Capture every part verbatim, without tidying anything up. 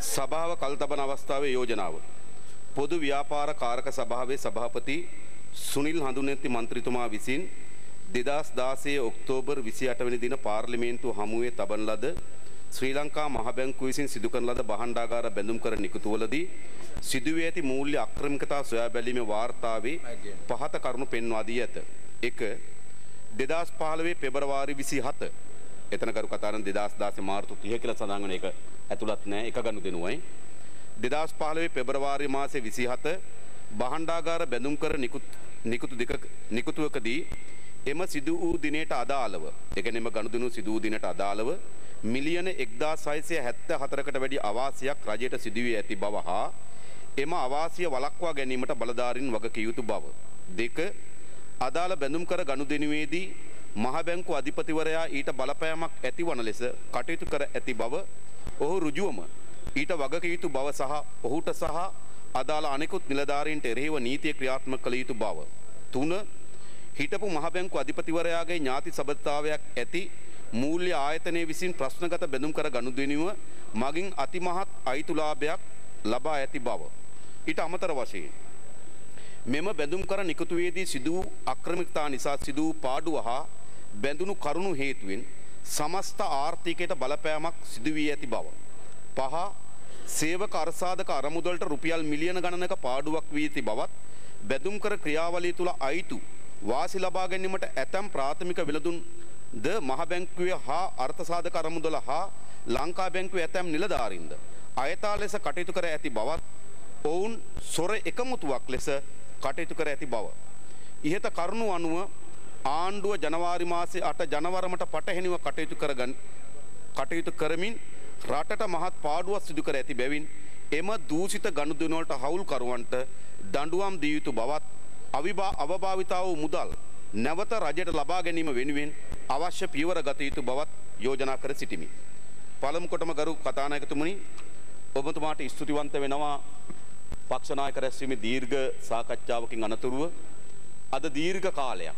සභාව කල්තබන අවස්ථාවේ යෝජනාව පොදු ව්‍යාපාර කාරක සභාවේ සභාපති සුනිල් හඳුනැති මන්ත්‍රීතුමා විසින් දෙදහස් දාසය ඔක්තෝබර් විසිඅට වෙනි දින පාර්ලිමේන්තුව හමුවේ තබන ලද ශ්‍රී ලංකා මහ බැංකුව විසින් සිදු කරන ලද භාණ්ඩාගාර බැඳුම් කර නිකුතුවලදී සිදුවී ඇති මූල්‍ය අක්‍රමිකතා සොයා බැලීමේ වාර්තාවේ පහත කරුණු පෙන්වා දී ඇත. එක දෙදහස් පහළොව පෙබරවාරි විසිහත එතන කරු කතාරන් දෙදහස් දාසය මාර්තු තිහ කියලා සඳහන් වෙන එක ඇතුළත් නැහැ. එක ගනුදෙනුවයි. දෙදහස් පහළොව පෙබරවාරි මාසයේ විසිහත භාණ්ඩාගාර බැඳුම් කර නිකුතු දෙක නිකුතුවකදී එම සිදු වූ දිනයට අදාළව ඒ කියන්නේ එම ගනුදෙනු සිදු වූ දිනයට අදාළව මිලියන එක්දාස් හයසිය හැත්තෑ හතරකට වැඩි අවාසියක් රජයට සිදු වී ඇති බව හා එම අවාසිය වළක්වා ගැනීමට බලධාරීන් වගකිය යුතු බව. දෙක අදාළ බැඳුම් කර ගනුදෙනුවේදී මහ බැංකුව අධිපතිවරයා ඊට බලපෑමක් ඇතිවන ලෙස කටයුතු කර ඇති බව ඔහු ඍජුවම ඊට වගකිය යුතු බව සහ ඔහුට සහ අදාළ අනෙකුත් නිලධාරීන්ට එරෙහිව නීතිය ක්‍රියාත්මක කළ යුතු බව. තුන හිටපු මහ බැංකුව අධිපතිවරයාගේ ඥාති සබඳතාවයක් ඇති මූල්‍ය ආයතනයේ විසින් ප්‍රශ්නගත බැඳුම් කර ගනුදෙනුව මගින් අතිමහත් අයිතුලාභයක් ලබා ඇති බව. ඊට අමතර වශයෙන් මෙම බැඳුම් කර නිකුතුවේදී සිදු වූ අක්‍රමිකතා නිසා සිදු වූ පාඩුව හා බැඳුණු කරුණු හේතුවෙන් සමස්ත ආර්ථිකයට බලපෑමක් සිදු වී ඇති බව. පහ සේවක අර්සාදක අරමුදලට රුපියල් මිලියන ගණනක පාඩුවක් වී ඇති බවත් බැඳුම් කර ක්‍රියාවලිය තුළ අයිතු වාසි ලබා ගැනීමට ඇතැම් ප්‍රාථමික විලදුන් ද මහ බැංකුවේ හා අර්ථසාධක අරමුදල හා ලංකා බැංකුවේ ඇතැම් නිලධාරීන්ද අයථා ලෙස කටයුතු කර ඇති බවත් ඔවුන් සොර එකමුතුවක් ලෙස කටයුතු කර ඇති බව. ඉහත කරුණු අනුව ආණ්ඩුව ජනවාරි මාසයේ අට ජනවරමට පටහැනිව කටයුතු කරගන් කටයුතු කරමින් රටට මහත් පාඩුවක් සිදු කර ඇති බැවින් එම දූෂිත ගනුදෙනු වලට හවුල්කරුවන්ට දඬුවම් දිය යුතු බවත් අවිභා අවභාවිතා වූ මුදල් නැවත රජයට ලබා ගැනීම වෙනුවෙන් අවශ්‍ය පියවර ගත යුතු බවත් යෝජනා කර සිටිමි. පළමු කොටම ගරු කතානායකතුමනි ඔබතුමාට ස්තුතිවන්ත වෙනවා පක්ෂ නායක රැස්වීමේ දීර්ඝ සාකච්ඡාවකින් අනතුරුව අද දීර්ඝ කාලයක්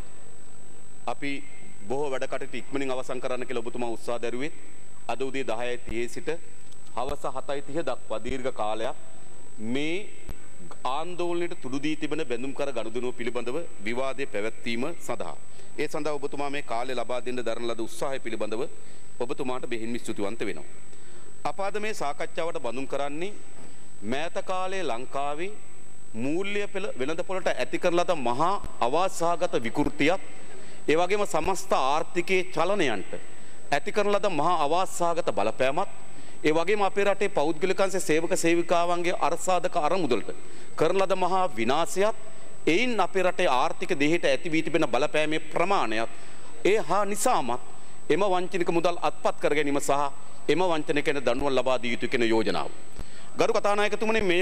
අපි බොහෝ වැඩ කටයුතු ඉක්මනින් අවසන් කරන්න කියලා ඔබතුමා උත්සාහ දරුවේ අද උදේ දහයයි තිහේ සිට හවස හතයි තිහ දක්වා දීර්ඝ කාලයක් මේ ආందోලනයට තුඩු දී තිබෙන බැඳුම් කර ගනුදෙනුව පිළිබඳව විවාදයේ පැවැත්වීම සඳහා ඒ සඳහා ඔබතුමා මේ කාලය ලබා දෙන්න දරන ලද උත්සාහය පිළිබඳව ඔබතුමාට බෙහෙවින් ස්තුතිවන්ත වෙනවා. අප අද මේ සාකච්ඡාවට බඳුන් කරන්නේ මෑත කාලයේ ලංකාවේ මූල්‍ය පෙළ වෙළඳපොළට ඇති කරන ලද මහා අවාසහගත විකෘතියක් ඒ වගේම සමස්ත ආර්ථිකයේ චලනයන්ට ඇති කරන ලද මහා අවාසහගත බලපෑමත් ඒ වගේම අපේ රටේ පෞද්ගලිකංශ සේවක සේවිකාවන්ගේ අර්ථසාධක අරමුදලට කරන ලද මහා විනාශයත් එයින් අපේ රටේ ආර්ථික දෙහෙට ඇති වී තිබෙන බලපෑමේ ප්‍රමාණයත් ඒ හා නිසාමත් එම වංචනික මුදල් අත්පත් කර ගැනීම සහ එම වංචනිකයන්ට දඬුවම් ලබා දිය යුතු කියන යෝජනාව. ගරු කතානායකතුමනි මෙය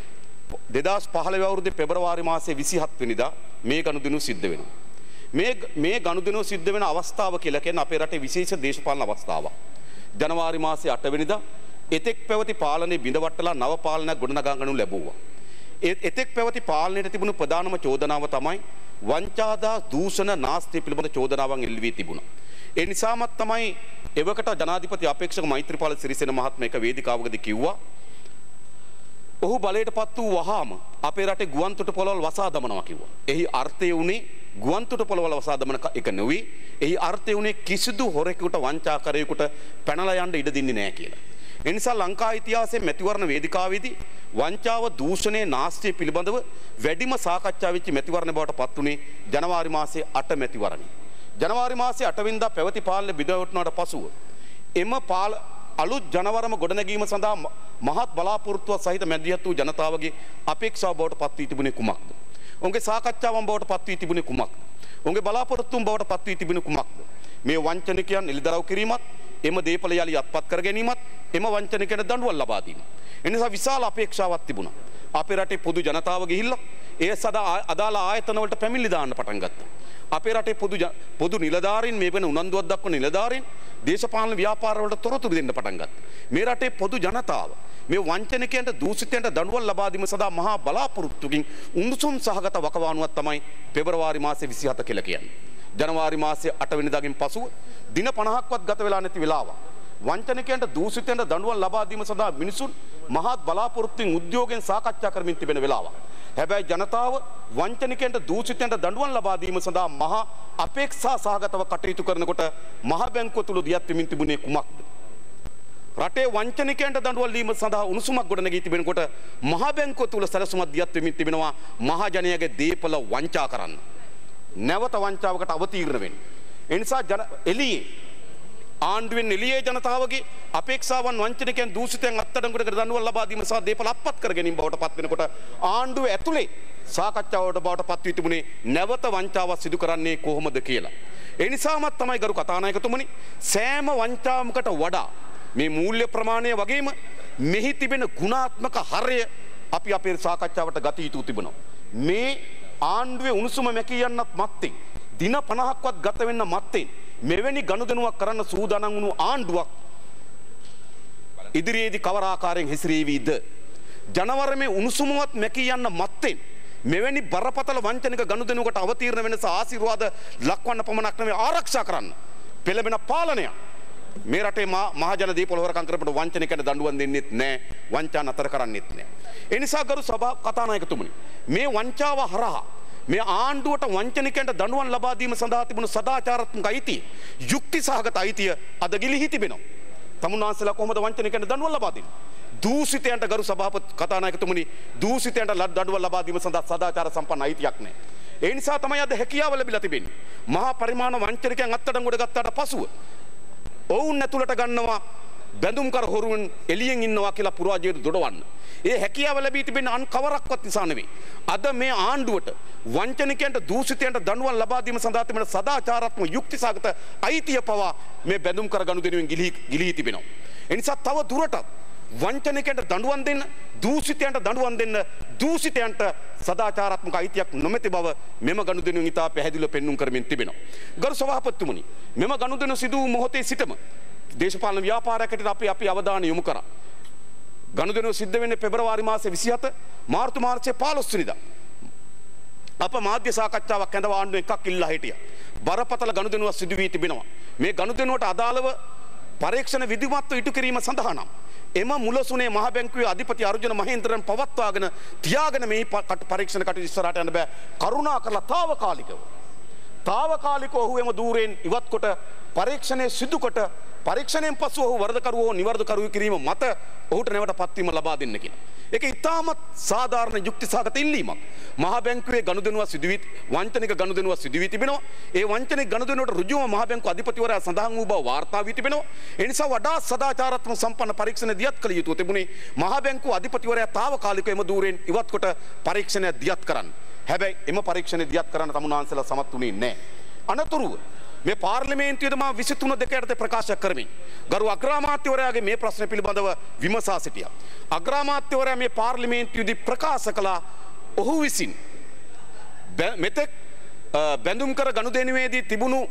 දෙදහස් පහළොව අවුරුද්දේ පෙබරවාරි මාසයේ විසිහත් වෙනිදා මේ ගනුදෙනු සිද්ධ වෙනවා. මේ මේ ගනුදෙනු සිද්ධ වෙන අවස්ථාව කියලා කියන්නේ අපේ රටේ විශේෂ දේශපාලන අවස්ථාවක්. ජනවාරි මාසයේ අට වෙනිදා එතෙක් පැවති පාලනයේ බිඳවට්ටලා නව පාලනයක් ගොඩනගා ගන්නු ලැබුවා. ඒ එතෙක් පැවති පාලනයේ තිබුණු ප්‍රධානම චෝදනාව තමයි වංචාදා දූෂණ නාස්තිය පිළිබඳ චෝදනාවන් එල්ල වී තිබුණා. ඒ නිසාමත් තමයි එවකට ජනාධිපති අපේක්ෂක මෛත්‍රීපාල සිරිසේන මහත්මයා එක වේදිකාවකදී කිව්වා ඔහු බලයට පත් වූ වහාම අපේ රටේ ගුවන් තොටුපළවල් වසා දමනවා කිව්වා. එහි අර්ථය උනේ ගුවන් තොටුපළවල් වසා දමන එක නෙවෙයි. එහි අර්ථය උනේ කිසිදු හොරෙකුට වංචාකරයෙකුට පැනලා යන්න ඉඩ දෙන්නේ නැහැ කියලා. ඒ නිසා ලංකා ඉතිහාසයේ මැතිවරණ වේදිකාවේදී වංචාව දූෂණයේ නාස්තිය පිළිබඳව වැඩිම සාකච්ඡා වෙච්ච මැතිවරණ බවට පත් වුණේ ජනවාරි මාසයේ අට මැතිවරණය. ජනවාරි මාසයේ අට වෙනිදා පැවති පාලනය බිඳවටුණාට පසුව එම පාල අලුත් ජනවරම ගොඩනැගීම සඳහා මහත් බලාපොරොත්තුව සහිත මැදිහත් වූ ජනතාවගේ අපේක්ෂාව බවට පත් වී තිබුණේ කුමක්ද? ඔවුන්ගේ සාකච්ඡාවන් බවට පත් වී තිබුණේ කුමක්ද? ඔවුන්ගේ බලාපොරොත්තුන් බවට පත් වී තිබුණේ කුමක්ද? මේ වංචනිකයන් එළිදරව් කිරීමත්, එම දේපල යලි අත්පත් කර ගැනීමත්, එම වංචනිකයන් දඬුවම් ලබා දීම. එනිසා විශාල අපේක්ෂාවක් තිබුණා. අපේ රටේ පොදු ජනතාව ගිහිල්ලා ඒ සදා අදාළ ආයතන වලට පැමිණිලි දාන්න පටන් ගත්තා. අපේ රටේ පොදු පොදු නිලධාරීන් මේ වෙන උනන්දුවක් දක්වන නිලධාරීන් දේශපාලන ව්‍යාපාර වලට තොරතුරු දෙන්න පටන් ගත්තා. මේ රටේ පොදු ජනතාව මේ වංචනිකයන්ට දූෂිතයන්ට දඬුවම් ලබා දීම සඳහා මහා බලාපොරොත්තුකින් උණුසුම් සහගත වකවානුවක් තමයි පෙබරවාරි මාසයේ විසිහත කියලා කියන්නේ. ජනවාරි මාසයේ අට වෙනිදාගෙන් පසුව දින පනහක්වත් ගත වෙලා නැති වෙලාවක් වංචනිකයන්ට දූෂිතයන්ට දඬුවම් ලබා දීම සඳහා මිනිසුන් මහත් බලාපොරොත්තුෙන් උද්‍යෝගයෙන් සාකච්ඡා කරමින් තිබෙන වෙලාවක්. හැබැයි ජනතාව වංචනිකයන්ට දූෂිතයන්ට දඬුවම් ලබා දීම සඳහා මහා අපේක්ෂා සහගතව කටයුතු කරනකොට මහ බැංකුව තුල දියත් වෙමින් තිබුණේ කුමක්ද? රටේ වංචනිකයන්ට දඬුවම් දීම සඳහා උණුසුමක් ගොඩනගී තිබෙනකොට මහ බැංකුව තුල සැලසුමක් දියත් වෙමින් තිබෙනවා මහජනයාගේ දීපල වංචා කරන්න. නැවත වංචාවකට අවතීර්ණ වෙන්න. ඒ නිසා ජන එළියේ ආණ්ඩුවෙන් එළියේ ජනතාවගේ අපේක්ෂාවන් වංචනිකයන් දූෂිතයන් අත්අඩංගුවට දඬුවම් ලබා දීම සහ දීපල අපත් කර ගැනීම බවට පත් වෙනකොට ආණ්ඩුව ඇතුලේ සාකච්ඡාවට බවට පත් වී තිබුණේ නැවත වංචාවක් සිදු කරන්නේ කොහොමද කියලා. ඒ නිසාමත් තමයි ගරු කතානායකතුමනි සෑම වංචාවකට වඩා මේ මූල්‍ය ප්‍රමාණය වගේම මෙහි තිබෙන ගුණාත්මක හරය අපි අපේ සාකච්ඡාවට ගත යුතු තිබෙනවා. මේ ආණ්ඩුවේ උණුසුම මැකී යන්නත් මත්තේ දින පනහක්වත් ගත වෙන්න මත්තේ මෙවැනි ගනුදෙනුවක් කරන්න සූදානම් වුණු ආණ්ඩුවක් ඉදිරියේදී කවර ආකාරයෙන් හැසිරෙවිද? ජනවරමේ උණුසුමවත් මැකී යන්න මත්තේ මෙවැනි බරපතල වංචනික ගනුදෙනුවකට අවතීර්ණ වෙනස ආශිර්වාද ලක්වන්න පමණක් නෙවෙයි ආරක්ෂා කරන්න පෙළඹෙන පාලනය මේ රටේ මහජන දීපොළ හොරකම් කරපු වංචනිකයන්ට දඬුවම් දෙන්නෙත් නැහැ, වංචා නතර කරන්නෙත් නැහැ. ඒ නිසා ගරු සභා කතානායකතුමනි මේ වංචාව හරහා මේ ආණ්ඩුවට වංචනිකයන්ට දඬුවම් ලබා දීම සඳහා තිබුණු සදාචාරාත්මක අයිතිය, යුක්ති සහගත අයිතිය අද ගිලිහි තිබෙනවා. තමුන්වහන්සේලා කොහොමද වංචනිකයන්ට දඬුවම් ලබා දෙන්නේ? දූෂිතයන්ට ගරු සභාපති කතානායකතුමනි දූෂිතයන්ට දඬුවම් ලබා දීම සඳහා සදාචාර සම්පන්න අයිතියක් නැහැ. ඒ නිසා තමයි අද හැකියාව ලැබිලා තිබෙන්නේ. මහා පරිමාණ වංචනිකයන් අත්අඩංගුවට ගත්තාට පසුව ඔවුන් ඇතුළට ගන්නවා බැඳුම්කර හොරුන් එළියෙන් ඉන්නවා කියලා පුරාජයට දොඩවන්න. ඒ හැකියාව ලැබී තිබෙන්නේ අන් කවරක්වත් නිසා නෙවෙයි. අද මේ ආණ්ඩුවට වංචනිකයන්ට දූෂිතයන්ට දඬුවම් ලබා දීම සඳහා තිබෙන සදාචාරාත්මක යුක්තිසහගත අයිතිය පවා මේ බැඳුම්කර ගනුදෙනුවෙන් ගිලිහි ගිලිහි තිබෙනවා. ඒ නිසා තව දුරටත් වංචනිකයන්ට දඬුවම් දෙන්න, දූෂිතයන්ට දඬුවම් දෙන්න, දූෂිතයන්ට සදාචාරාත්මක අයිතියක් නොමැති බව මෙම ගනුදෙනුවෙන් ඉතා පැහැදිලිව පෙන්눔 කරමින් තිබෙනවා. ගරු සභාපතිතුමනි, මෙම ගනුදෙනු සිදු වූ මොහොතේ සිටම දේශපාලන ව්‍යාපාරයකට අපි අපි අවධානය යොමු කරා. ගනුදෙනුව සිද්ධ වෙන්නේ පෙබරවාරි මාසේ විසිහත මාර්තු මාර්චයේ පහළොස් වෙනිදා. අප මාධ්‍ය සාකච්ඡාවක් ඇඳව ආණ්ඩුවෙන් එකක් ඉල්ලා හිටියා. බරපතල ගනුදෙනුවක් සිදු වී තිබෙනවා. මේ ගනුදෙනුවට අදාළව පරීක්ෂණ විධිමත්ව ඉටු කිරීම සඳහා නම් එම මුලසුනේ මහ බැංකුවේ අධිපති අර්ජුන මහේන්ද්‍රන් පවත්වාගෙන තියාගෙන මේ පරීක්ෂණ කටයුතු ඉස්සරහට යන්න බෑ. කරුණා කරලා తాවකාලිකව తాවකාලිකව ඔහු එම දූරෙන් ඉවත් කොට පරීක්ෂණය සිදු කොට පරීක්ෂණයෙන් පසු ඔහු වරදකරුවෝ නිවැරදිකරුවෝ කිරීම මත ඔහුට නැවත පත්වීම ලබා දෙන්න කියලා. ඒක ඉතාමත් සාධාරණ යුක්තිසහගත ඉල්ලීමක්. මහ බැංකුවේ ගනුදෙනුව සිදු වී වංචනික ගනුදෙනුව සිදු වී තිබෙනවා. ඒ වංචනික ගනුදෙනුවට ඍජුවම මහ බැංකුව අධිපතිවරයා සඳහන් වූ බව වාර්තා වී තිබෙනවා. ඒ නිසා වඩා සදාචාරාත්මක සම්පන්න පරීක්ෂණ දියත් කළ යුතුව තිබුණේ මහ බැංකුව අධිපතිවරයා తాවකාලිකව එම දූරෙන් ඉවත් කොට පරීක්ෂණය දියත් කරන්න. හැබැයි එම පරීක්ෂණය දියත් කරන්න තමුන්වහන්සේලා සමත් වුණේ නැහැ. අනතුරුව මේ පාර්ලිමේන්තුවේද මා විසිතුන දෙක යටතේ ප්‍රකාශ කරමින් ගරු අග්‍රාමාත්‍යවරයාගේ මේ ප්‍රශ්න පිළිබඳව විමසා සිටියා. අග්‍රාමාත්‍යවරයා මේ පාර්ලිමේන්තුවේදී ප්‍රකාශ කළා ඔහු විසින් මෙතෙක් බැඳුම් කර ගනුදෙනුවේදී තිබුණු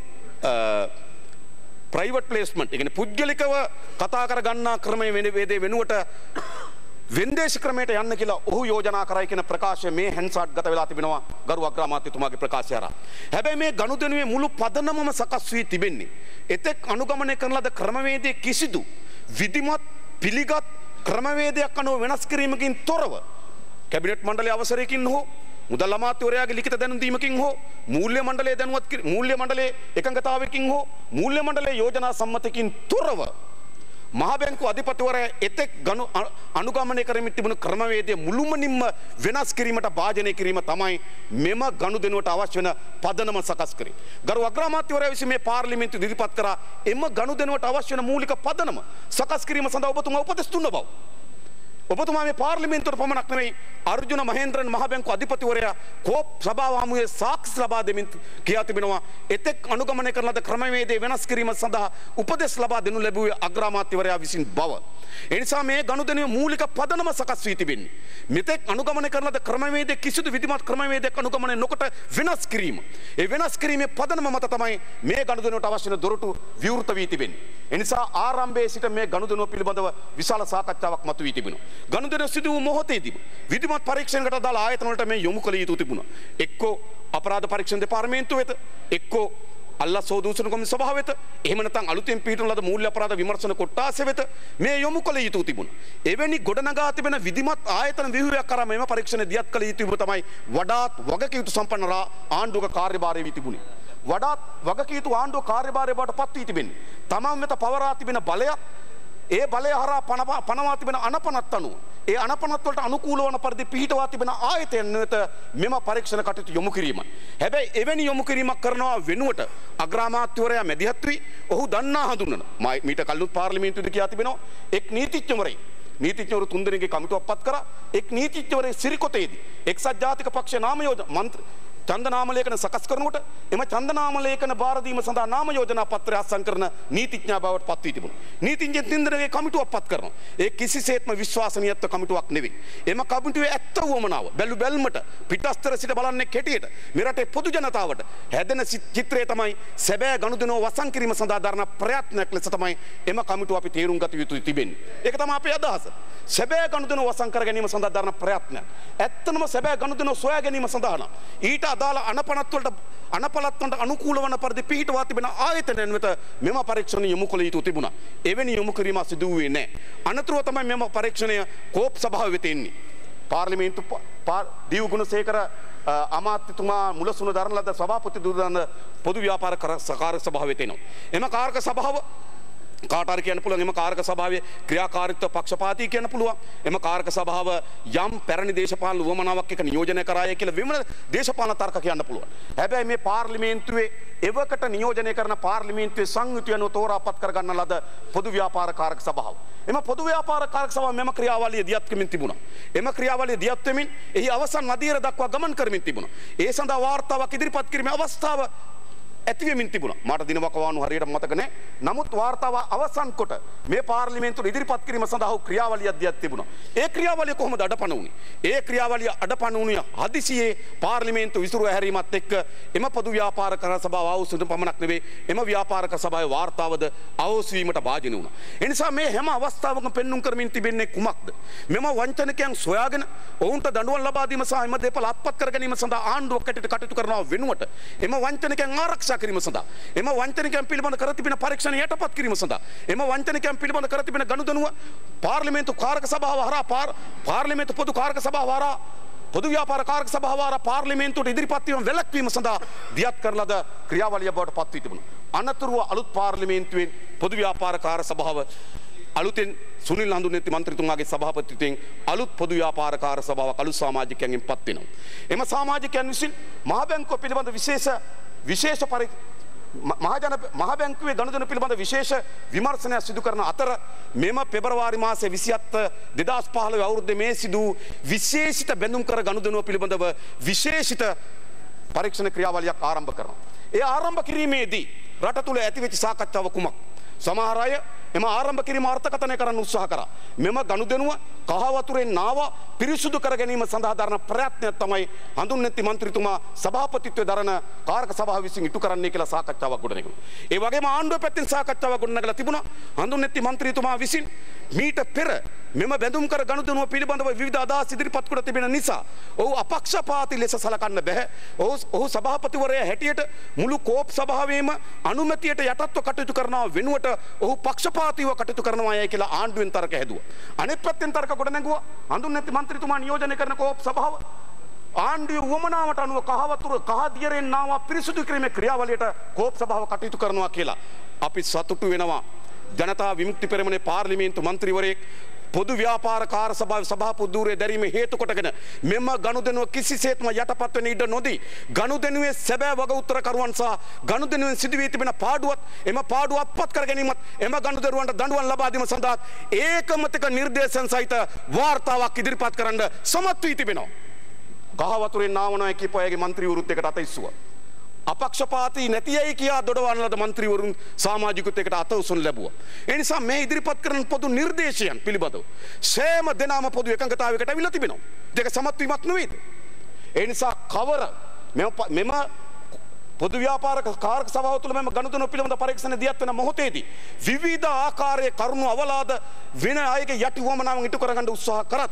ප්‍රයිවට් ප්ලේස්මන්ට්, ඒ කියන්නේ පුද්ගලිකව කතා කර ගන්නා ක්‍රමයේ වේදේ වෙනුවට වෙන්දේශ ක්‍රමයට යන්න කියලා ඔහු යෝජනා කරයි කියන ප්‍රකාශය මේ හැන්සාට් ගත වෙලා තිබෙනවා ගරු අග්‍රාමාත්‍යතුමාගේ ප්‍රකාශය හරහා. හැබැයි මේ ගනුදෙනුවේ මුළු පදනමම සකස් වී තිබෙන්නේ එතෙක් අනුගමනය කරන ලද ක්‍රමවේදයේ කිසිදු විධිමත් පිළිගත් ක්‍රමවේදයක් අනුව වෙනස් කිරීමකින් තොරව කැබිනට් මණ්ඩලයේ අවසරයකින් හෝ මුදල් අමාත්‍යවරයාගේ ලිඛිත දැනුම් දීමකින් හෝ මූල්‍ය මණ්ඩලයේ දැනුවත් මූල්‍ය මණ්ඩලයේ එකඟතාවයකින් හෝ මූල්‍ය මණ්ඩලයේ යෝජනා සම්මතකින් තොරව මහ බැංකුව අධිපතිවරයා එතෙක් ගනු අනුගමනය කරමින් තිබුණු ක්‍රමවේදය මුළුමනින්ම වෙනස් කිරීමට භාජනය කිරීම තමයි මෙම ගනුදෙනුවට අවශ්‍ය වෙන පදනම සකස් කරේ. ගරු අග්‍රාමාත්‍යවරයා විසින් මේ පාර්ලිමේන්තුව ඉදිරිපත් කරා එම ගනුදෙනුවට අවශ්‍ය වෙන මූලික පදනම සකස් කිරීම සඳහා ඔබතුමා උපදෙස් දුන්න බව. ඔබතුමා මේ පාර්ලිමේන්තුවට පමණක් නෙවෙයි අර්ජුන මහේන්ද්‍රන් මහ බැංකුව අධිපතිවරයා කෝප් සභාව හමුවේ සාක්ෂි ලබා දෙමින් කියා තිබෙනවා එතෙක් අනුගමනය කරන ලද ක්‍රමවේදයේ වෙනස් කිරීම සඳහා උපදෙස් ලබා දෙනු ලැබුවේ අග්‍රාමාත්‍යවරයා විසින් බව. ඒ නිසා මේ ගනුදෙනුවේ මූලික පදනම සකස් වී තිබෙන්නේ මෙතෙක් අනුගමනය කරන ලද ක්‍රමවේදයේ කිසිදු විධිමත් ක්‍රමවේදයක් අනුගමනය නොකොට වෙනස් කිරීම. ඒ වෙනස් කිරීමේ පදනම මත තමයි මේ ගනුදෙනුවට අවශ්‍ය වෙන දොරටු විවෘත වී තිබෙන්නේ. ඒ නිසා ආරම්භයේ සිට මේ ගනුදෙනුව පිළිබඳව විශාල සාකච්ඡාවක් මතුවී තිබෙනවා. ගනුදෙනුව සිදු වූ මොහොතේදී විධිමත් පරීක්ෂණයකට අදාළ ආයතන වලට මේ යොමු කළ යුතු තිබුණා. එක්කෝ අපරාධ පරීක්ෂණ දෙපාර්තමේන්තුව වෙත, එක්කෝ අල්ලා සෝදූෂණ කොමිසම සභාව වෙත එහෙම නැත්නම් අලුතෙන් පිහිටුන ලද මූල්‍ය අපරාධ විමර්ශන කොට්ටාසය වෙත මේ යොමු කළ යුතු තිබුණා. එවැනි ගොඩනගා තිබෙන විධිමත් ආයතන ව්‍යුහයක් කරා මෙම පරීක්ෂණ දියත් කළ යුතු තමයි වඩාත් වගකීතු සම්පන්න ආණ්ඩුවක කාර්යභාරය වී තිබුණේ. වඩාත් වගකීතු ආණ්ඩුව කාර්යභාරය බවට පත් වී තිබෙන්නේ. තමන් වෙත පවරා තිබෙන බලයක් ඒ බලය හරහා පනවා තිබෙන අනපනත් අනුව ඒ අනපනත් වලට අනුකූල වන පරිදි පිහිටවා තිබෙන ආයතන වෙත මෙම පරීක්ෂණ කටයුතු යොමු කිරීමයි. හැබැයි එවැනි යොමු කිරීමක් කරනවා වෙනුවට අග්‍රාමාත්‍යවරයා මැදිහත් වී ඔහු දන්නා හඳුනන මීට කලින් පාර්ලිමේන්තුවේදී කියා තිබෙනවා එක් නීතිඥවරයෙක් නීතිඥවරු තුන්දෙනෙක්ගේ කමිටුවක් පත් කරා එක් නීතිඥවරයෙක් සිරිකොතේදී එක්සත් ජාතික පක්ෂ නාම යෝජන මන්ත්‍රී ඡන්ද නාම ලේඛන සකස් කරනකොට එම ඡන්ද නාම ලේඛන බාර දීම සඳහා නාම යෝජනා පත්‍රය අත්සන් කරන නීතිඥයා බවට පත් වී තිබුණා. නීතිඥ තින්දරගේ කමිටුවක් පත් කරනවා. ඒ කිසිසේත්ම විශ්වාසනීයත්ව කමිටුවක් නෙවෙයි. එම කමිටුවේ ඇත්ත වුවමනාව බැලු බැල්මට පිටස්තර සිට බලන්නේ කෙටියට මේ රටේ පොදු ජනතාවට හැදෙන චිත්‍රය තමයි සැබෑ ගනුදෙනුව වසන් කිරීම සඳහා දරන ප්‍රයත්නයක් ලෙස තමයි එම කමිටුව අපි තේරුම් ගත යුතු තිබෙන්නේ. ඒක තමයි අපේ අදහස. සැබෑ ගනුදෙනුව වසන් කර ගැනීම සඳහා දරන ප්‍රයත්නයක්. ඇත්තම සැබෑ ගනුදෙනුව සොයා ගැනීම සඳහා නම් ඊට අදාළ අනපනත් වලට අනපලත් වලට අනුකූල වන පරිදි පිහිටවා තිබෙන ආයතනයන් වෙත මෙම පරීක්ෂණ යොමු කළ යුතු තිබුණා. එවැනි යොමු කිරීම සිදු වූයේ නැහැ. අනතුරුව තමයි මෙම පරීක්ෂණය කෝප් සභාව වෙත එන්නේ. පාර්ලිමේන්තු දීව් ගුණසේකර අමාත්‍යතුමා මුලසුන දරන ලද සභාපති දුරදන්න පොදු ව්‍යාපාර කාර්ක සභාව වෙත එනවා. එම කාර්ක සභාව කාට හරි කියන්න පුළුවන් එම කාර්ක සභාවේ ක්‍රියාකාරීත්ව පක්ෂපාතී කියන්න පුළුවන්. එම කාර්ක සභාව යම් පැරණි දේශපාලන වමනාවක් එක නියෝජනය කරාය කියලා විමන දේශපාලන තර්ක කියන්න පුළුවන්. හැබැයි මේ පාර්ලිමේන්තුවේ එවකට නියෝජනය කරන පාර්ලිමේන්තුවේ සංයුතිය අනුව තෝරාපත් කර ගන්න ලද පොදු ව්‍යාපාර කාර්ක සභාව. එම පොදු ව්‍යාපාර කාර්ක සභාව මෙම ක්‍රියාවලිය දියත් කරමින් තිබුණා. එම ක්‍රියාවලිය දියත් වෙමින් එහි අවසන් නදියර දක්වා ගමන් කරමින් තිබුණා. ඒ සඳහා වාර්තාවක් ඉදිරිපත් කිරීමේ අවස්ථාව ඇතිවෙමින් තිබුණා. මට දිනවක වානු හරියට මතක නැහැ. නමුත් වාර්තාව අවසන් කොට මේ පාර්ලිමේන්තුවට ඉදිරිපත් කිරීම සඳහා ක්‍රියාවලියක් දියත් තිබුණා. ඒ ක්‍රියාවලිය කොහොමද අඩපණ වුනේ? ඒ ක්‍රියාවලිය අඩපණ වුණේ හදිසියේ පාර්ලිමේන්තු විසිරුව හැරීමත් එක්ක එම පොදු ව්‍යාපාරක සභාව අවසන් පමණක් නෙවෙයි එම ව්‍යාපාරක සභාවේ වාර්තාවද අවසන් වීමට භාජනය වුණා. ඒ නිසා මේ හැම අවස්ථාවකම පෙන්눔 කරමින් තිබෙන්නේ කුමක්ද? මෙම වංචනිකයන් සොයාගෙන ඔවුන්ට දඬුවම් ලබා දීම සහ එම දෙපළ අත්පත් කර ගැනීම සඳහා ආණ්ඩුවක් කටයුතු කටයුතු කරනවා වෙනුවට එම වංචනිකයන් ආරක්ෂා කිරීම සඳහා එම වංචනිකයන් පිළිබඳ කර තිබෙන පරීක්ෂණ යටපත් කිරීම සඳහා එම වංචනිකයන් පිළිබඳ කර තිබෙන ගනුදෙනුව පාර්ලිමේන්තු කාර්ක සභාව හරහා පාර්ලිමේන්තු පොදු කාර්ක සභාව හරහා පොදු ව්‍යාපාර කාර්ක සභාව හරහා පාර්ලිමේන්තුවට ඉදිරිපත් වීම වැළැක්වීම සඳහා දියත් කරන ලද ක්‍රියාවලිය බවට පත් වී තිබුණා. අනතුරුව අලුත් පාර්ලිමේන්තුවෙන් පොදු ව්‍යාපාර කාර්ක සභාව අලුතෙන් සුනිල් හඳුනේති මන්ත්‍රීතුමාගේ සභාපතිත්වයෙන් අලුත් පොදු ව්‍යාපාර කාර්ක සභාවක් අලුත් සමාජිකයන්ගෙන් පත් වෙනවා. එම සමාජිකයන් විසින් මහ බැංකුව පිළිබඳ විශේෂ විශේෂ මහජන මහ බැංකුවේ ගනුදෙනු පිළිබඳ විශේෂ විමර්ශනයක් සිදු කරන අතර මෙම පෙබරවාරි මාසයේ විසිහත දෙදහස් පහළොව අවුරුද්දේ මේ සිදු විශේෂිත බැඳුම් කර ගනුදෙනුව පිළිබඳව විශේෂිත පරීක්ෂණ ක්‍රියාවලියක් ආරම්භ කරනවා. ඒ ආරම්භ කිරීමේදී රට තුළ ඇතිවෙච්ච සාකච්ඡාව කුමක්? සමහර අය එම ආරම්භ කිරීම අර්ථකථනය කරන්න උත්සාහ කරා. මෙම ගනුදෙනුව කහ වතුරෙන් නාවා පිරිසුදු කර ගැනීම සඳහා දරන ප්‍රයත්නයක් තමයි හඳුන්වති මන්ත්‍රීතුමා සභාපතිත්වයේ දරන කාර්ක සභාව විසින් ඉටු කරන්නේ කියලා සාකච්ඡාවක් ගොඩනැගුණා. ඒ වගේම ආණ්ඩුව පැත්තෙන් සාකච්ඡාවක් ගොඩනැගලා තිබුණා. හඳුන්වති මන්ත්‍රීතුමා විසින් මීට පෙර මෙම බැඳුම් කර ගනුදෙනුව පිළිබඳව විවිධ අදහස් ඉදිරිපත් කොට තිබෙන නිසා ඔහු අපක්ෂපාතී ලෙස සලකන්න බෑ. ඔහු ඔහු සභාපතිවරයා හැටියට මුළු කෝප් සභාවේම අනුමැතියට යටත්ව කටයුතු කරනවා වෙනුවට ඔහු පක්ෂපාතීව කටයුතු කරනවා යයි කියලා ආණ්ඩුවෙන් තර්ක හැදුවා. අනෙක් පැත්තෙන් තර්ක ගොඩනැගුවා හඳුන්වති මන්ත්‍රීතුමා නියෝජනය කරන කෝප් සභාව ආණ්ඩුවේ වමනාවට අනුව කහ වතුර කහ දියරෙන් නාවා පිරිසුදු කිරීමේ ක්‍රියාවලියට කෝප් සභාව කටයුතු කරනවා කියලා අපි සතුටු වෙනවා. ජනතා විමුක්ති පෙරමුණේ පාර්ලිමේන්තු මන්ත්‍රීවරයෙක් පොදු ව්‍යාපාර කාර්ය සභාවේ සභාපති ධූරය දැරීම හේතු කොටගෙන මෙම ගනුදෙනුව කිසිසේත්ම යටපත් වෙන ඉඩ නොදී ගනුදෙනුවේ සැබෑ වග උත්තරකරුවන් සහ ගනුදෙනුවෙන් සිදු වී තිබෙන පාඩුවත් එම පාඩුව අත්පත් කර ගැනීමත් එම ගනුදෙනුවන්ට දඬුවම් ලබා දීම සඳහා ඒකමතික නිර්දේශන සහිත වාර්තාවක් ඉදිරිපත් කරන්න සමත් වී තිබෙනවා. කහ වතුරෙන් නාවනවා කියපු අයගේ මන්ත්‍රීවරුත් එකට අත ඉස්සුවා. අපක්ෂපාතී නැතියයි කියා දොඩවන ලද මන්ත්‍රීවරුන් සමාජිකුත් එකට අත උසුන් ලැබුවා. ඒ නිසා මේ ඉදිරිපත් කරන පොදු නිර්දේශයන් පිළිබඳව සෑම දෙනාම පොදු එකඟතාවයකට අවිලා තිබෙනවා. දෙක සමත් වීමක් නෙවෙයිද? ඒ නිසා කවර මෙම පොදු ව්‍යාපාර කාර්ක සභාව තුළ මෙම ගනුදෙනුව පිළිබඳ පරීක්ෂණ දියත් වෙන මොහොතේදී විවිධ ආකාරයේ කරුණු අවලාද වෙන අයගේ යටි වමනාවන් ඉටු කරගන්න උත්සාහ කරත්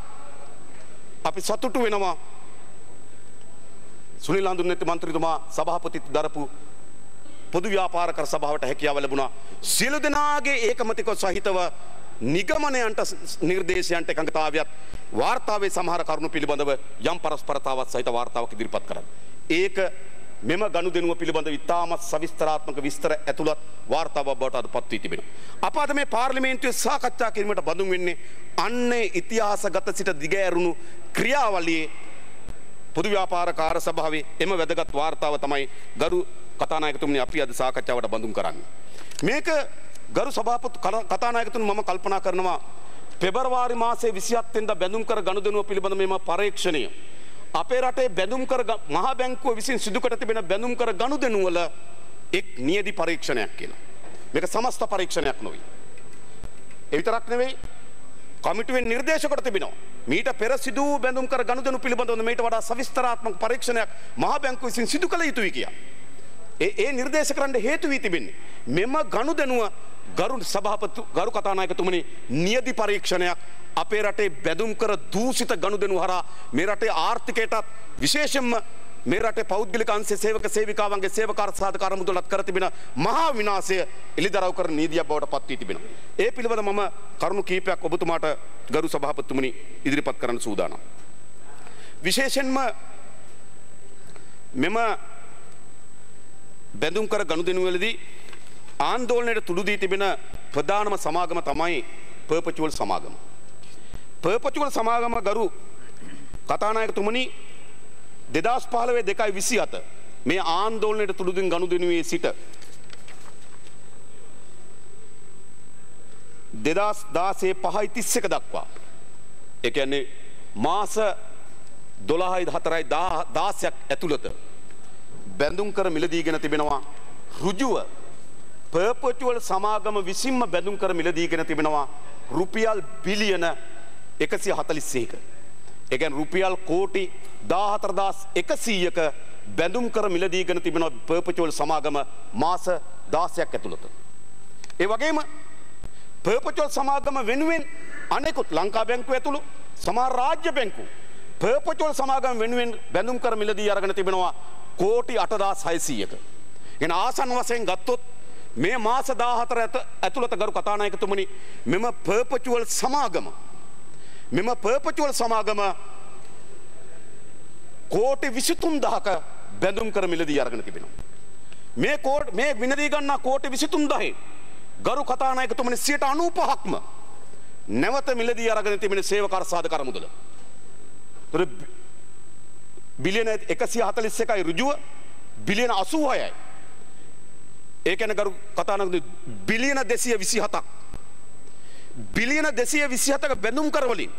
අපි සතුටු වෙනවා. සුනිල් හඳුනේති මන්ත්‍රීතුමා සභාපතිත්වය දරපු පොදු ව්‍යාපාර කර සභාවට හැකියාව ලැබුණා. සියලු දෙනාගේ ඒකමතිකව සහිතව නිගමනයන්ට නිර්දේශයන්ට එකඟතාවයත් වාර්තාවේ සමහර කරුණු පිළිබඳව යම් පරස්පරතාවක් සහිත වාර්තාවක් ඉදිරිපත් කරන්න. ඒක මෙම ගනුදෙනුව පිළිබඳව ඉතාමත් සවිස්තරාත්මක විස්තර ඇතුළත් වාර්තාවක් බවට අද පත් වී තිබෙනවා. අප අද මේ පාර්ලිමේන්තුවේ සාකච්ඡා කිරීමට බඳුන් වෙන්නේ අන්නේ ඉතිහාසගත සිට දිගෑරුණු ක්‍රියාවලියේ පොදු ව්‍යාපාර කාර්ය සභාවේ එම වැදගත් වාර්තාව තමයි ගරු කතානායකතුමනි අපි අද සාකච්ඡාවට බඳුන් කරන්නේ. මේක ගරු සභාපති කතානායකතුමනි මම කල්පනා කරනවා පෙබරවාරි මාසයේ විසිහත් වෙනිදා බැඳුම් කර ගනුදෙනුව පිළිබඳ මේම පරීක්ෂණය අපේ රටේ බැඳුම් කර මහා බැංකුව විසින් සිදු කර තිබෙන බැඳුම් කර ගනුදෙනු වල එක් නියැදි පරීක්ෂණයක් කියලා. මේක සමස්ත පරීක්ෂණයක් නොවේ. ඒ විතරක් නෙවෙයි කමිටුවෙන් නිර්දේශ කොට තිබෙනවා. මීට පෙර සිදු වූ බැඳුම් කර ගනුදෙනු පිළිබඳව මේට වඩා සවිස්තරාත්මක පරීක්ෂණයක් මහා බැංකුව විසින් සිදු කළ යුතුයි කියා. ඒ ඒ නිර්දේශ කරන්න හේතු වී තිබෙන්නේ මෙම ගනුදෙනුව ගරු සභාපති ගරු කතානායකතුමනි නියදි පරීක්ෂණයක් අපේ රටේ බැඳුම් කර දූෂිත ගනුදෙනු හරහා මේ රටේ ආර්ථිකයටත් විශේෂයෙන්ම මේ රටේ පෞද්ගලික අංශයේ සේවක සේවිකාවන්ගේ සේවකාර සාධකාර මුදලත් කර තිබෙන මහා විනාශය එළිදරව් කරන නීතියක් බවට පත් වී තිබෙනවා. ඒ පිළිබඳව මම කරුණු කීපයක් ඔබතුමාට ගරු සභාපතිතුමනි ඉදිරිපත් කරන්න සූදානම්. විශේෂයෙන්ම මෙම බැඳුම් කර ගනුදෙනුවලදී ආන්දෝලනයට තුඩු දී තිබෙන ප්‍රධානම සමාගම තමයි පර්පචුවල් සමාගම. පර්පචුවල් සමාගම ගරු කතානායකතුමනි දෙදහස් පහළොව දෙකයි විසිහත මේ ආන්දෝලනයට තුඩු දුන් ගනුදෙනුවේ සිට දෙදහස් දාසය පහයි තිස් එක දක්වා ඒ කියන්නේ මාස දොළහයි හතරයි දාසයක් ඇතුළත බැඳුම් කර මිලදීගෙන තිබෙනවා ඍජුව පර්පචුවල් සමාගම විසින්ම බැඳුම් කර මිලදීගෙන තිබෙනවා රුපියල් බිලියන එකසිය හතළිස්. ඒ කියන්නේ රුපියල් කෝටි දාහතර දහස් එකසීයක බැඳුම් කර මිලදීගෙන තිබෙනවා පර්පචුවල් සමාගම මාස දාසයක් ඇතුළත. ඒ වගේම පර්පචුවල් සමාගම වෙනුවෙන් අනෙකුත් ලංකා බැංකුව ඇතුළු සමහර රාජ්‍ය බැංකු පර්පචුවල් සමාගම වෙනුවෙන් බැඳුම් කර මිලදී අරගෙන තිබෙනවා කෝටි අටදාස් හයසීයක. එන ආසන්න වශයෙන් ගත්තොත් මේ මාස දාහතර ඇතුළත ගරු කතානායකතුමනි මෙම පර්පචුවල් සමාගම මෙම පර්පචුවල් සමාගම කෝටි විසිතුන් දහක බැඳුම් කර මිලදී අරගෙන තිබෙනවා. මේ කෝටි මේ විනදී ගන්නා කෝටි විසිතුන් දහේ ගරු කතානායකතුමනි සියයට අනූපහක්ම නැවත මිලදී අරගෙන තිබෙන සේවකාර සාධකාර මුදල. ඒතර බිලියන එකසිය හතළිස් එකයි ඍජුව බිලියන අසූහයයි. ඒ කියන්නේ ගරු කතානායකතුමනි බිලියන දෙසිය විසිහතක් බිලියන දෙසිය විසිහතක බැඳුම් කර වලින්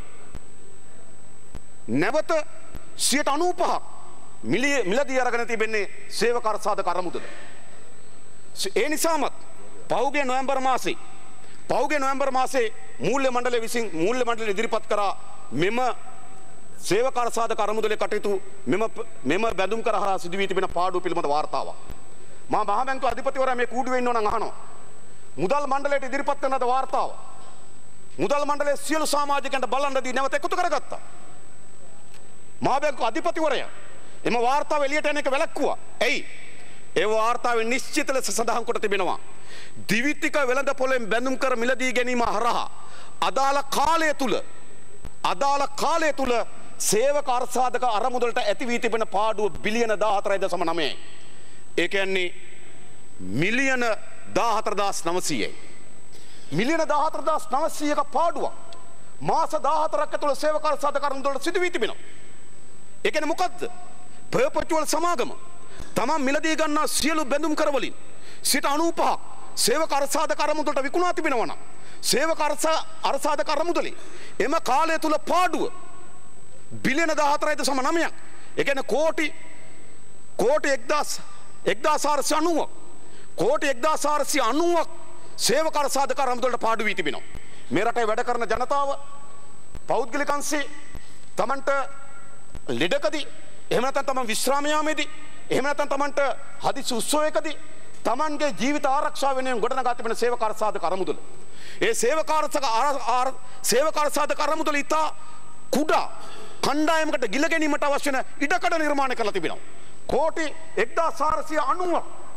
නැවත සියයට අනූපහක් මිලදී අරගෙන තිබෙන්නේ සේවකාර සාධකාර මුදල. ඒ නිසාමත් පහුගිය නොවැම්බර් මාසේ පහුගිය නොවැම්බර් මාසේ මූල්‍ය මණ්ඩලය විසින් මූල්‍ය මණ්ඩලය ඉදිරිපත් කරා මෙම සේවකාර සාධකාර මුදලේ කටයුතු මෙම මෙම බැඳුම් කර හරහා සිදු වී තිබෙන පාඩුව පිළිබඳ වාර්තාවක්. මා මහ බැංකුව අධිපතිවරයා මේ කූඩුවේ ඉන්නව නම් අහනවා. මුදල් මණ්ඩලයට ඉදිරිපත් කරන ද වාර්තාව මුදල් මණ්ඩලයේ සියලු සමාජිකයන්ට බලන්න දී නැවත එකතු කරගත්තා. මහ බැංකුව අධිපතිවරයා එම වාර්තාව එළියට එන එක වැළැක්වුවා. ඇයි? ඒ වාර්තාවේ නිශ්චිත ලෙස සඳහන් කොට තිබෙනවා. දිවිතික වෙළඳ පොලෙන් බැඳුම් කර මිලදී ගැනීම හරහා අදාළ කාලය තුල අදාළ කාලය තුල සේවක අර්ථසාධක අරමුදලට ඇති වී තිබෙන පාඩුව බිලියන දාහතරයි දශම නවයයි. ඒ කියන්නේ මිලියන දාහතර දහස් නවසීයයි. මිලියන දාහතර දහස් නවසීයක පාඩුවක් මාස දාහතරක් ඇතුළත සේවක අර්ථසාධක අරමුදලට සිදු වී තිබෙනවා. ඒ කියන්නේ මොකද්ද? පර්පචුවල් සමාගම තමන් මිලදී ගන්නා සියලු බැඳුම් කරවලින් සිට අනූපහක් සේවක අර්ථසාධක අරමුදලට විකුණා තිබෙනවා නම් සේවක අර්ථසාධක අරමුදලේ එම කාලය තුල පාඩුව බිලියන දාහතරයි දශම නවයක්. ඒ කියන්නේ කෝටි කෝටි එක්දාස් හාරසිය අනූවක් කෝටි එක්දාස් හාරසිය අනූවක් සේවක අර්ථසාධක අරමුදලට පාඩු වී තිබෙනවා. මේ රටේ වැඩ කරන ජනතාව පෞද්ගලික අංශේ තමන්ට ලෙඩකදී එහෙම නැත්නම් තමන් විශ්‍රාම යාමේදී එහෙම නැත්නම් තමන්ට හදිසි උත්සවයකදී තමන්ගේ ජීවිත ආරක්ෂාව වෙනුවෙන් ගොඩනගා තිබෙන සේවක අර්ථසාධක අරමුදල. ඒ සේවක සේවක අර්ථසාධක අරමුදල ඉතා කුඩා කණ්ඩායමකට ගිල ගැනීමට අවශ්‍ය වෙන ඉඩකඩ නිර්මාණය කරලා තිබෙනවා. කෝටි එක්දාස් හාරසිය අනූවක්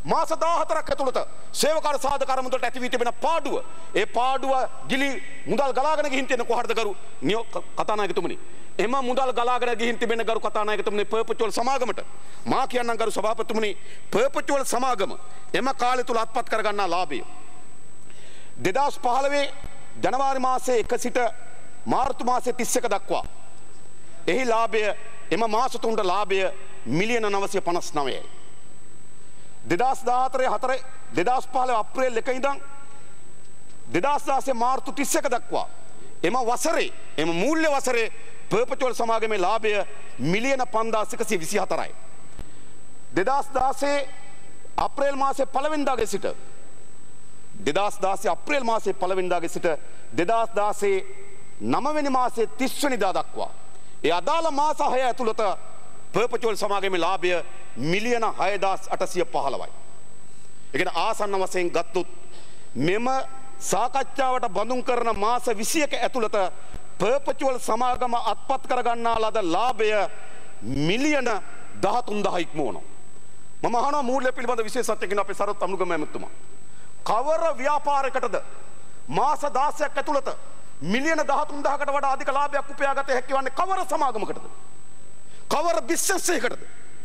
මාස දාහතරක් ඇතුළත සේවකාර සාධකාර මුදලට ඇති වී තිබෙන පාඩුව ඒ පාඩුව ගිලි මුදල් ගලාගෙන ගිහින් තියෙන කොහටද ගරු කතානායකතුමනි එම මුදල් ගලාගෙන ගිහින් තිබෙන ගරු කතානායකතුමනි පර්පචුවල් සමාගමට මා කියන්නම් ගරු සභාපතිතුමනි පර්පචුවල් සමාගම එම කාලය තුල අත්පත් කර ගන්නා ලාභය දෙදහස් පහළොව ජනවාරි මාසයේ එක සිට මාර්තු මාසයේ තිස් එක දක්වා එහි ලාභය එම මාස තුනට ලාභය මිලියන නවසිය පනස් නවයයි. දෙදහස් දාහතරේ හතරේ දෙදහස් පහළොව අප්‍රේල් එක ඉඳන් දෙදහස් දාහය මාර්තු තිස් එක දක්වා එම වසරේ එම මූල්‍ය වසරේ පර්පචුවල් සමාගමේ ලාභය මිලියන පන්දාස් එකසිය විසි හතරයි. දෙදහස් දාහය අප්‍රේල් මාසයේ පළවෙනිදාගේ සිට දෙදහස් දාහය අප්‍රේල් මාසයේ පළවෙනිදාගේ සිට දෙදහස් දාහය නවවෙනි මාසයේ තිස් වෙනිදා දක්වා ඒ අදාළ මාස හය ඇතුළත පර්පචුවල් සමාගමේ ලාභය මිලියන හයදාස් අටසිය පහළොවයි. ඒ කියන්නේ ආසන්න වශයෙන් ගත්තොත් මෙම සාකච්ඡාවට බඳුන් කරන මාස විසි එක ඇතුළත පර්පචුවල් සමාගම අත්පත් කර ගන්නා ලද ලාභය මිලියන දහතුන් දහසක් ඉක්මවනවා. මම අහනවා මූල්‍ය පිළිබඳ විශේෂඥයෙක් අපේ සරත් අනුගම ඇමතුමා. කවර ව්‍යාපාරයකටද මාස දාසයක් ඇතුළත මිලියන දහතුන් දහසකට වඩා අධික ලාභයක් උපයාගත හැකි වන්නේ කවර සමාගමකටද? කවර බිස්නස් එකකටද?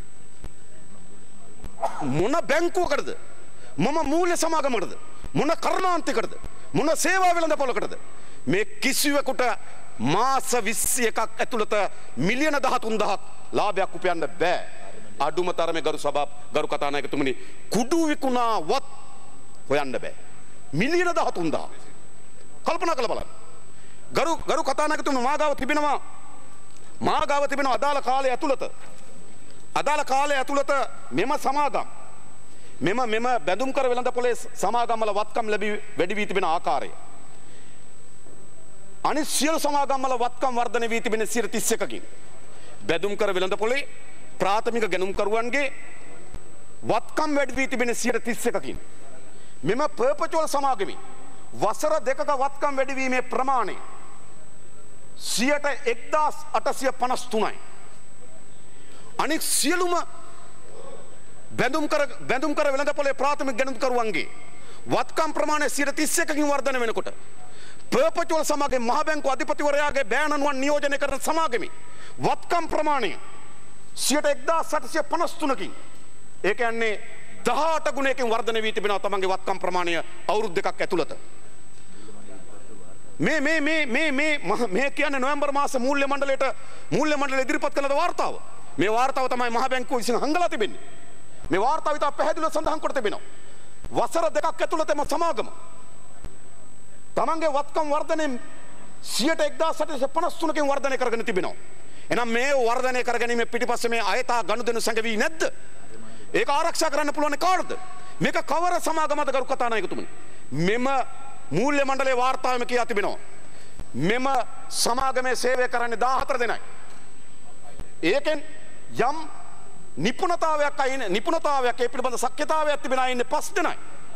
මොන බැංකුවකටද? මොන මූල්‍ය සමාගමකටද? මොන කර්මාන්තයකටද? මොන සේවා වෙළඳපොළකටද? මේ කිසිවෙකුට මාස විසි එකක් ඇතුළත මිලියන දහතුන් දහසක් ලාභයක් උපයන්න බෑ. අඩුම තරමේ ගරු සභා ගරු කතානායකතුමනි කුඩු විකුණාවත් හොයන්න බෑ. මිලියන දහතුන් දහසක්. කල්පනා කරලා බලන්න. ගරු ගරු කතානායකතුමනි මාගාව තිබෙනවා මාගාව තිබෙනවා අදාළ කාලය ඇතුළත අදාළ කාලය ඇතුළත මෙම සමාගම් මෙම මෙම බැඳුම් කර වෙළඳපොලේ සමාගම් වල වත්කම් ලැබී වැඩි වී තිබෙන ආකාරය අනිත් සියලු සමාගම් වල වත්කම් වර්ධනය වී තිබෙන සියයට තිස් එකකින් බැඳුම් කර වෙළඳපොලේ ප්‍රාථමික ගැනුම්කරුවන්ගේ වත්කම් වැඩි වී තිබෙන සියයට තිස් එකකින් මෙම පර්පචුවල් සමාගමේ වසර දෙකක වත්කම් වැඩිවීමේ ප්‍රමාණය සියයට එක්දාස් අටසිය පනස් තුනයි. අනෙක් සියලුම බැඳුම් කර බැඳුම් කර වෙළඳපොලේ ප්‍රාථමික ගැනුම්කරුවන්ගේ වත්කම් ප්‍රමාණය සියයට තිස් එකකින් වර්ධනය වෙනකොට පර්පචුවල් සමාගමේ මහ බැංකුව අධිපතිවරයාගේ බෑනනුවන් නියෝජනය කරන සමාගමේ වත්කම් ප්‍රමාණය සියයට එක්දාස් අටසිය පනස් තුනකින් ඒ කියන්නේ දහඅට ගුණයකින් වර්ධනය වී තිබෙනවා තමන්ගේ වත්කම් ප්‍රමාණය අවුරුදු දෙකක් ඇතුළත. මේ මේ මේ මේ මේ මේ කියන්නේ නොවැම්බර් මාස මූල්‍ය මණ්ඩලයට මූල්‍ය මණ්ඩලය ඉදිරිපත් කළ වාර්තාව. මේ වාර්තාව තමයි මහ බැංකුව විසින් හංගලා තිබෙන්නේ. මේ වාර්තාව ඉතා පැහැදිලිව සඳහන් කොට තිබෙනවා. වසර දෙකක් ඇතුළතම සමාගම තමන්ගේ වත්කම් වර්ධනය සියයට එක්දාස් අටසිය පනස් තුනකින් වර්ධනය කරගෙන තිබෙනවා. එහෙනම් මේ වර්ධනය කරගැනීමේ පිටිපස්සේ මේ අයථා ගනුදෙනු සංගවි නැද්ද? ඒක ආරක්ෂා කරන්න පුළුවන් කාටද? මේක කවර සමාගමද ගරු කතානායකතුමනි? මෙම මූල්‍ය මණ්ඩලයේ වාර්තාවෙම කියා තිබෙනවා. මෙම සමාගමේ සේවය කරන්නේ දාහතර දෙනයි. ඒකෙන් යම් නිපුණතාවයක් අයින නිපුණතාවයක් ඒ පිළිබඳ ශක්්‍යතාවයක් තිබෙන අය ඉන්නේ පස් දෙනයි.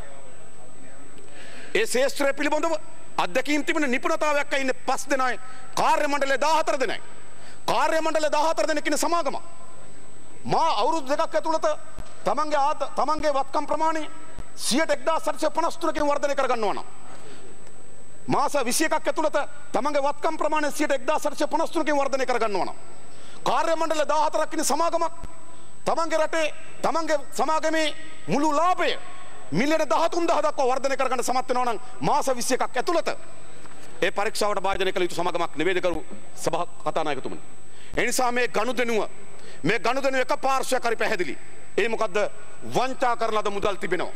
ඒ ශේෂ්ත්‍රය පිළිබඳව අත්දැකීම් තිබෙන නිපුණතාවයක් අය ඉන්නේ පස් දෙනයි. කාර්ය මණ්ඩලයේ දාහතර දෙනයි. කාර්ය මණ්ඩලයේ දාහතර දෙනෙක් ඉන්න සමාගමක්. මා අවුරුදු දෙකක් ඇතුළත තමන්ගේ ආත තමන්ගේ වත්කම් ප්‍රමාණය සියයට එක්දාස් අටසිය පනස් තුනකින් වර්ධනය කර ගන්නවා නම් මාස විසි එකක් ඇතුළත තමන්ගේ වත්කම් ප්‍රමාණය සියයට එක්දාස් අටසිය පනස් තුනකින් වර්ධනය කර ගන්නවා නම් කාර්ය මණ්ඩල දාහතරක් ඉන්න සමාගමක් තමන්ගේ රටේ තමන්ගේ සමාගමේ මුළු ලාභය මිලියන දහතුන් දහසක් දක්වා වර්ධනය කර ගන්න සමත් වෙනවා නම් මාස විසි එකක් ඇතුළත ඒ පරීක්ෂාවට භාජනය කළ යුතු සමාගමක් නෙවෙයිද කරු සභා කතානායකතුමනි. ඒ නිසා මේ ගනුදෙනුව මේ ගනුදෙනුව එක පාර්ශ්වයක් හරි පැහැදිලි. ඒ මොකද්ද? වංචා කරන ලද මුදල් තිබෙනවා.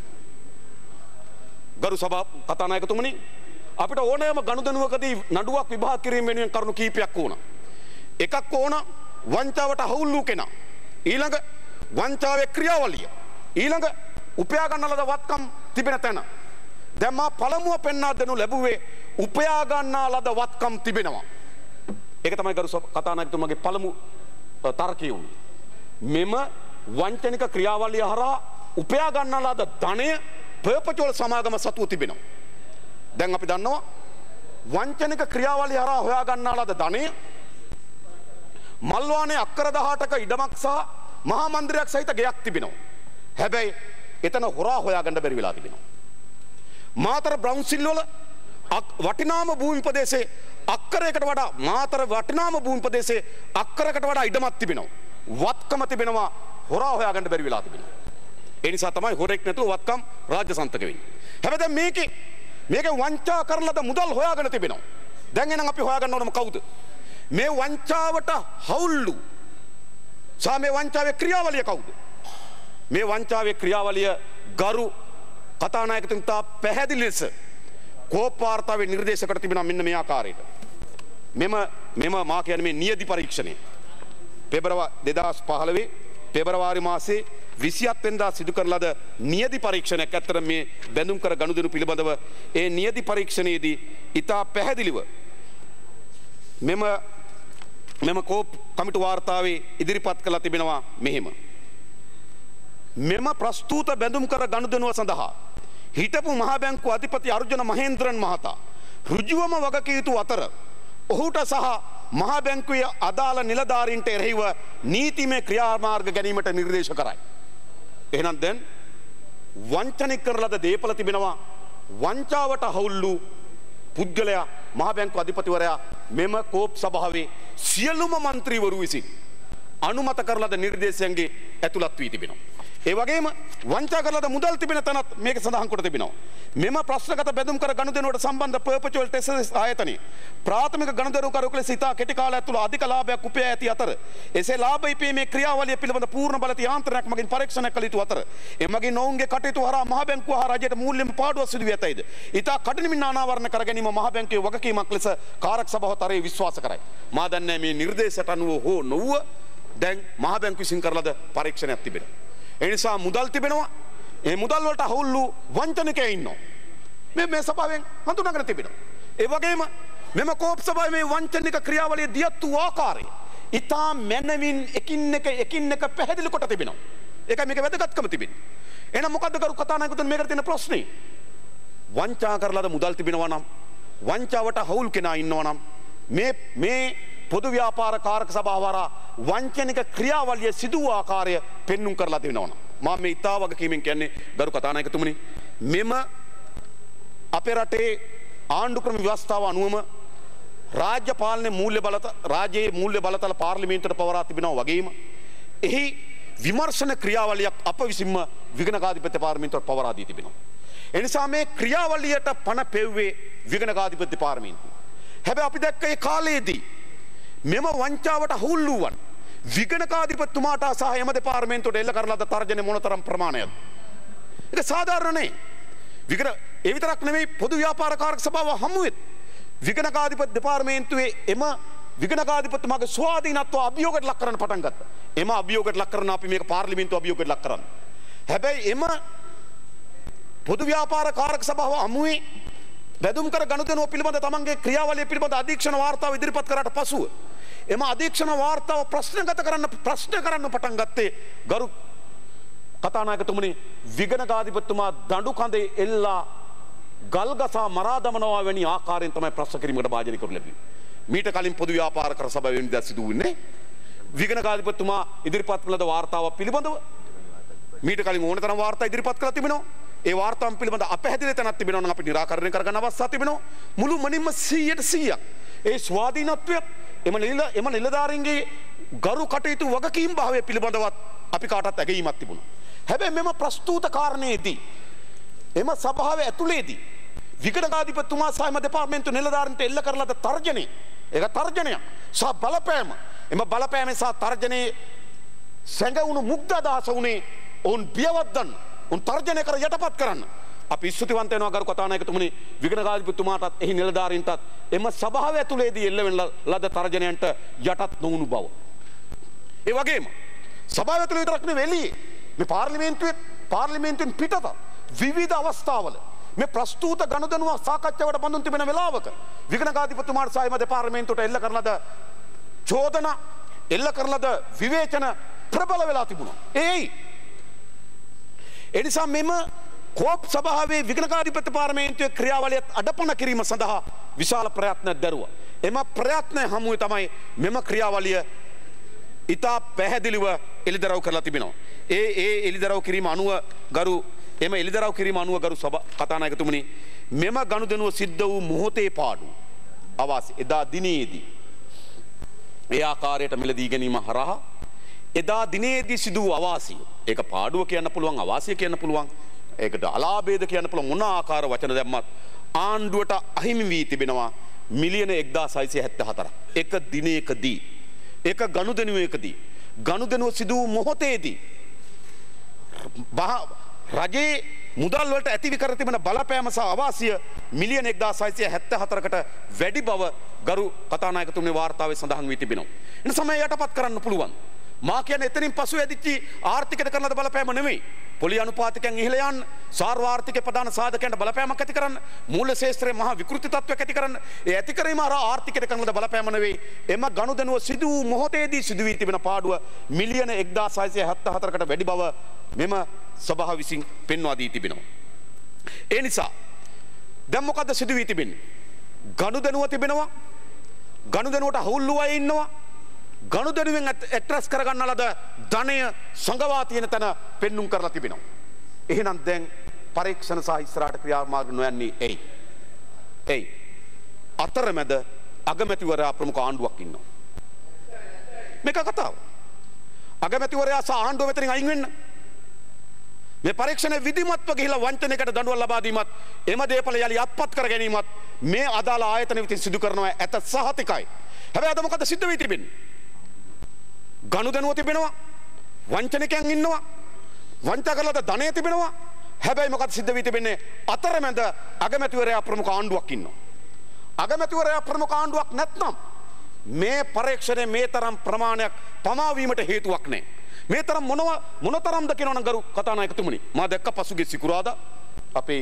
ගරු සභා කතානායකතුමනි අපිට ඕනෑම ගනුදෙනුවකදී නඩුවක් විභාග කිරීම වෙනුවෙන් කරුණු කීපයක් ඕන. එකක් ඕන වංචාවට හවුල් වූ කෙනා. ඊළඟ වංචාවේ ක්‍රියාවලිය. ඊළඟ උපයා ගන්න ලද වත්කම් තිබෙන තැන. දැන් මා පළමුව පෙන්වා දෙනු ලැබුවේ උපයා ගන්නා ලද වත්කම් තිබෙනවා. ඒක තමයි ගරු කතානායකතුමාගේ පළමු තර්කය වුණේ. මෙම වංචනික ක්‍රියාවලිය හරහා උපයා ගන්නා ලද ධනය පර්පචුවල් සමාගම සතුව තිබෙනවා. දැන් අපි දන්නවා වංචනික ක්‍රියාවලිය හරහා හොයා ගන්නා ලද ධනය මල්වානේ අක්කර දහඅටක ඉඩමක් සහ මහා මන්දිරයක් සහිත ගෙයක් තිබෙනවා. හැබැයි එතන හොරා හොයාගන්න බැරි වෙලා තිබෙනවා. මාතර බ්‍රවුන්සිල් වල වටිනාම භූමි ප්‍රදේශයේ අක්කරයකට වඩා මාතර වටිනාම භූමි ප්‍රදේශයේ අක්කරයකට වඩා ඉඩමක් තිබෙනවා. වත්කම තිබෙනවා හොරා හොයාගන්න බැරි වෙලා තිබෙනවා. ඒ නිසා තමයි හොරෙක් නැතුව වත්කම් රාජ්‍ය සන්තක වෙන්නේ. හැබැයි දැන් මේකේ මේකේ වංචා කරලද මුදල් හොයාගෙන තිබෙනවා. දැන් එහෙනම් අපි හොයාගන්න ඕනම කවුද? මේ වංචාවට හවුල්ලු සා මේ වංචාවේ ක්‍රියාවලිය කවුද? මේ වංචාවේ ක්‍රියාවලිය ගරු කතානායකතුමා තා පැහැදිලි ලෙස කෝප් වාර්තාවේ නිර්දේශකට තිබෙනවා මෙන්න මේ ආකාරයට. මෙම මෙම මා කියන්නේ මේ නියදි පරීක්ෂණය. පෙබරවාරි දෙදහස් පහළොව පෙබරවාරි මාසයේ විසිහත් වෙනිදා සිදු කරන ලද නියදි පරීක්ෂණයක්. ඇත්තට මේ බැඳුම් කර ගනුදෙනු පිළිබඳව ඒ නියදි පරීක්ෂණයේදී ඉතා පැහැදිලිව මෙම මෙම කෝප් කමිටු වාර්තාවේ ඉදිරිපත් කළා තිබෙනවා මෙහෙම. මෙම ප්‍රස්තුත බැඳුම් කර ගනුදෙනුව සඳහා හිටපු මහා බැංකුව අධිපති අර්ජුන මහේන්ද්‍රන් මහතා ඍජුවම වගකිය යුතු අතර ඔහුට සහ මහා බැංකුවේ අදාළ නිලධාරීන්ට එරෙහිව නීතිමය ක්‍රියාමාර්ග ගැනීමට නිර්දේශ කරයි. එහෙනම් දැන් වංචනික කරන ලද දේපල තිබෙනවා. වංචාවට හවුල්ලු පුද්ගලයා මහා බැංකුව අධිපතිවරයා මෙම කෝප් සභාවේ සියලුම മന്ത്രിවරු විසින් අනුමත කරන ලද නිර්දේශයන්ගේ ඇතුළත් වී තිබෙනවා. ඒ වගේම වංචා කරලද මුදල් තිබෙන තැනත් මේක සඳහන් කොට තිබෙනවා. මෙම ප්‍රශ්නගත බැඳුම් කර ගනුදෙනුවට සම්බන්ධ පර්පචුවල් ටෙස්ටස් ආයතනයේ ප්‍රාථමික ගනුදෙනුකරුවෙකු ලෙස සිතා කෙටි කාලයක් තුළ අධික ලාභයක් උපයා ඇති අතර එසේ ලාභ ඉපීමේ ක්‍රියාවලිය පිළිබඳ පූර්ණ බලති යාන්ත්‍රණයක් මගින් පරීක්ෂණය කළ යුතු අතර එමගින් ඔවුන්ගේ කටයුතු හරහා මහ බැංකුව හා රජයට මූල්‍යම පාඩුවක් සිදු වී ඇතයිද ඉතා කඩිනමින් අනාවරණ කර ගැනීම මහ බැංකුවේ වගකීමක් ලෙස කාරක සභාව තරයේ විශ්වාස කරයි. මා දන්නේ මේ නිර්දේශයට අනුව හෝ නොවුව දැන් මහ බැංකුව විසින් කරලද පරීක්ෂණයක් තිබෙනවා. ඒ නිසා මුදල් තිබෙනවා. ඒ මුදල් වලට හවුල්ලු වංචනිකයෝ ඉන්නවා. මේ මේ සභාවෙන් හඳුනාගෙන තිබෙනවා. ඒ වගේම මෙම කෝප් සභාවේ මේ වංචනික ක්‍රියාවලිය දියත් වූ ආකාරය ඉතා මැනවින් එකින් එක එකින් එක පැහැදිලි කොට තිබෙනවා. ඒකයි මේක වැදගත්කම තිබෙන්නේ. එහෙනම් මොකද්ද කරු කතානායකතුන් මේකට තියෙන ප්‍රශ්නේ? වංචා කරලාද මුදල් තිබෙනවා නම් වංචාවට හවුල් කෙනා ඉන්නවා නම් මේ මේ පොදු ව්‍යාපාර කාරක සභාව හරහා වංචනික ක්‍රියාවලිය සිදු වූ ආකාරය පෙන්눔 කරලා දෙනවා. මම මේ ඉතා වගකීමෙන් කියන්නේ ගරු කතානායකතුමනි මෙම අපේ රටේ ආණ්ඩුක්‍රම ව්‍යවස්ථාව අනුවම රාජ්‍ය පාලන මූල්‍ය බලත රාජ්‍යයේ මූල්‍ය බලතල පාර්ලිමේන්තුවට පවරා තිබෙනවා වගේම එහි විමර්ශන ක්‍රියාවලියක් අප විසින්ම විගණකාධිපති පාර්ලිමේන්තුවට පවරා දී තිබෙනවා. ඒ නිසා මේ ක්‍රියාවලියට පණ පෙව්වේ විගණකාධිපති පාර්ලිමේන්තුව. හැබැයි අපි දැක්ක ඒ කාලයේදී මෙම වංචාවට හුල්ලුවන් විගණකාධිපතිතුමාට සහ එම දෙපාර්තමේන්තුවට එල්ල කරන ලද තර්ජනය මොනතරම් ප්‍රමාණයක්ද? ඒක සාධාරණ නෙවෙයි. විගණ ඒ විතරක් නෙවෙයි පොදු ව්‍යාපාර කාරක සභාව හමුවෙත් විගණකාධිපති දෙපාර්තමේන්තුවේ එම විගණකාධිපතිතුමාගේ ස්වාධීනත්වය අභියෝගයට ලක් කරන්න පටන් ගත්තා. එම අභියෝගයට ලක් කරන අපි මේක පාර්ලිමේන්තුව අභියෝගයට ලක් කරන්න. හැබැයි එම පොදු ව්‍යාපාර කාරක සභාව හමුවේ බැඳුම් කර ගනුදෙනුව පිළිබඳ තමන්ගේ ක්‍රියාවලිය පිළිබඳ අධීක්ෂණ වාර්තාව ඉදිරිපත් කරාට පසුව එම අධීක්ෂණ වාර්තාව ප්‍රශ්නගත කරන්න ප්‍රශ්න කරන්න පටන් ගත්තේ ගරු කතානායකතුමනි විගණකාධිපතිතුමා දඬු කඳේ එල්ලා ගල්ගසා මරා දමනවා වැනි ආකාරයෙන් තමයි ප්‍රශ්න කිරීමකට භාජනය කරනු ලැබුවේ. මීට කලින් පොදු ව්‍යාපාර කර සභාවේ වෙනදා සිදු වුණේ විගණකාධිපතිතුමා ඉදිරිපත් කළ වාර්තාව පිළිබඳව මීට කලින් ඕනතරම් වාර්තා ඉදිරිපත් කරලා තිබෙනවා. ඒ වාර්තාවන් පිළිබඳ අපැහැදිලි තැනක් තිබෙනවා නම් අපි निराකරණය කරගන්න අවස්ථාවක් තිබෙනවා. මුළු මනින්ම සීයට සීයක් ඒ ස්වාධීනත්වය එම නිල එම නිලධාරීන්ගේ ගරු කටයුතු වගකීම් භාවය පිළිබඳවත් අපි කාටත් ඇගීමක් තිබුණා. හැබැයි මෙම ප්‍රස්තුත කාරණේදී එම සභාවේ ඇතුළේදී විගණකාධිපතිතුමා සහ එම දෙපාර්තමේන්තු නිලධාරීන්ට එල්ල කරලද තර්ජනය ඒක තර්ජනයක් සහ බලපෑම එම බලපෑමේ සහ තර්ජනයේ සැඟවුණු මුග්ධ අදහස උනේ ඔවුන් බියවද්දන්න උන් තර්ජනය කර යටපත් කරන්න අපි ස්තුතිවන්ත වෙනවා ගරු කතානායකතුමනි විගණකාධිපතිතුමාටත් එහි නිලධාරීන්ටත් එම සභාව ඇතුළේදී එල්ල වෙන ලද තර්ජනයන්ට යටත් නොවුණු බව. ඒ වගේම සභාව ඇතුළේ විතරක් නෙවෙයි එළියේ මේ පාර්ලිමේන්තුවේ පාර්ලිමේන්තුවෙන් පිටත විවිධ අවස්ථාවල මේ ප්‍රස්තුත ගනුදෙනුව සාකච්ඡාවට බඳුන් තිබෙන වෙලාවක විගණකාධිපතිතුමාට සහ එම දෙපාර්තමේන්තුවට එල්ල කරන ලද චෝදනා එල්ල කරන ලද විවේචන ප්‍රබල වෙලා තිබුණා. ඒයි එනිසා මෙම කෝප් සභාවේ විගණකාධිපති පාර්ලිමේන්තුවේ ක්‍රියාවලියත් අඩපණ කිරීම සඳහා විශාල ප්‍රයත්නයක් දැරුවා. එම ප්‍රයත්නය හමුවේ තමයි මෙම ක්‍රියාවලිය ඉතා පැහැදිලිව එළිදරව් කරලා තිබෙනවා. ඒ ඒ එළිදරව් කිරීම අනුව ගරු එම එළිදරව් කිරීම අනුව ගරු සභා කතානායකතුමනි මෙම ගනුදෙනුව සිද්ධ වූ මොහොතේ පාඩු අවාසි එදා දිනේදී ඒ ආකාරයට මිලදී ගැනීම හරහා එදා දිනේදී සිදු වූ අවාසිය ඒක පාඩුව කියන්න පුළුවන් අවාසිය කියන්න පුළුවන් ඒකට අලාභේද කියන්න පුළුවන් මොන ආකාර වචන දැම්මත් ආණ්ඩුවට අහිමි වී තිබෙනවා මිලියන එක්දාස් හයසිය හැත්තෑ හතරක් එක දිනයකදී එක ගනුදෙනුවකදී ගනුදෙනුව සිදු වූ මොහොතේදී රජයේ මුදල් වලට ඇතිවි කර තිබෙන බලපෑම සහ අවාසිය මිලියන එක්දාස් හයසිය හැත්තෑ හතරකට වැඩි බව ගරු කතානායකතුමනි වාර්තාවේ සඳහන් වී තිබෙනවා. එන සමය යටපත් කරන්න පුළුවන්. මා කියන්නේ එතනින් පසු ඇදිච්ච ආර්ථිකයට කරන ලද බලපෑම නෙමෙයි. පොලි අනුපාතිකයන් ඉහළ යන්න, සාර්වාර්ථික ප්‍රධාන සාධකයන්ට බලපෑමක් ඇති කරන්න, මූල්‍ය ශාස්ත්‍රයේ මහා විකෘති තත්ත්වයක් ඇති කරන්න. ඒ ඇති කිරීම හරහා ආර්ථිකයට කරන ලද බලපෑම නෙවෙයි. එම ගනුදෙනුව සිදු වූ මොහොතේදී සිදු වී තිබෙන පාඩුව මිලියන එක්දාස් හයසිය හැත්තෑ හතරකට වැඩි බව මෙම සභාව විසින් පෙන්වා දී තිබෙනවා. ඒ නිසා දැන් මොකද්ද සිදු වී තිබෙන්නේ? ගනුදෙනුව තිබෙනවා. ගනුදෙනුවට හවුල් වූ අය ඉන්නවා. ගනුදෙනුවෙන් ඇට්‍රස් කරගන්න ලද ධනය සංගවා තියෙන තැන පෙන්눔 කරලා තිබෙනවා. එහෙනම් දැන් පරීක්ෂණ සහ ඉස්සරහට ක්‍රියාමාර්ග නොයන්නේ එයි. එයි. අතරමැද අගමැතිවරයා ප්‍රමුඛ ආණ්ඩුවක් ඉන්නවා. මේක කතාව. අගමැතිවරයා සහ ආණ්ඩුව මෙතනින් අයින් වෙන්න. මේ පරීක්ෂණය විධිමත්ව ගිහිලා වංචනයකට දඬුවම් ලබා දීමත් එම දේපල යලි අත්පත් කර ගැනීමත් මේ අදාළ ආයතන විසින් සිදු කරනවා ඇත සහතිකයි. හැබැයි අද මොකද සිද්ධ වෙී තිබෙන්නේ? ගනුදෙනුව තිබෙනවා. වංචනිකයන් ඉන්නවා. වංචා කරලාද ධනය තිබෙනවා. හැබැයි මොකද සිද්ධ වෙී තිබෙන්නේ? අතරමැද අගමැතිවරයා ප්‍රමුඛ ආණ්ඩුවක් ඉන්නවා. අගමැතිවරයා ප්‍රමුඛ ආණ්ඩුවක් නැත්නම් මේ පරීක්ෂණය මේ තරම් ප්‍රමාණයක් පමාවීමට හේතුවක් නැහැ. මේ තරම් මොනව මොනතරම්ද කියනවනම් ගරු කතානායකතුමනි මා දැක්ක පසුගිය සිකුරාදා අපේ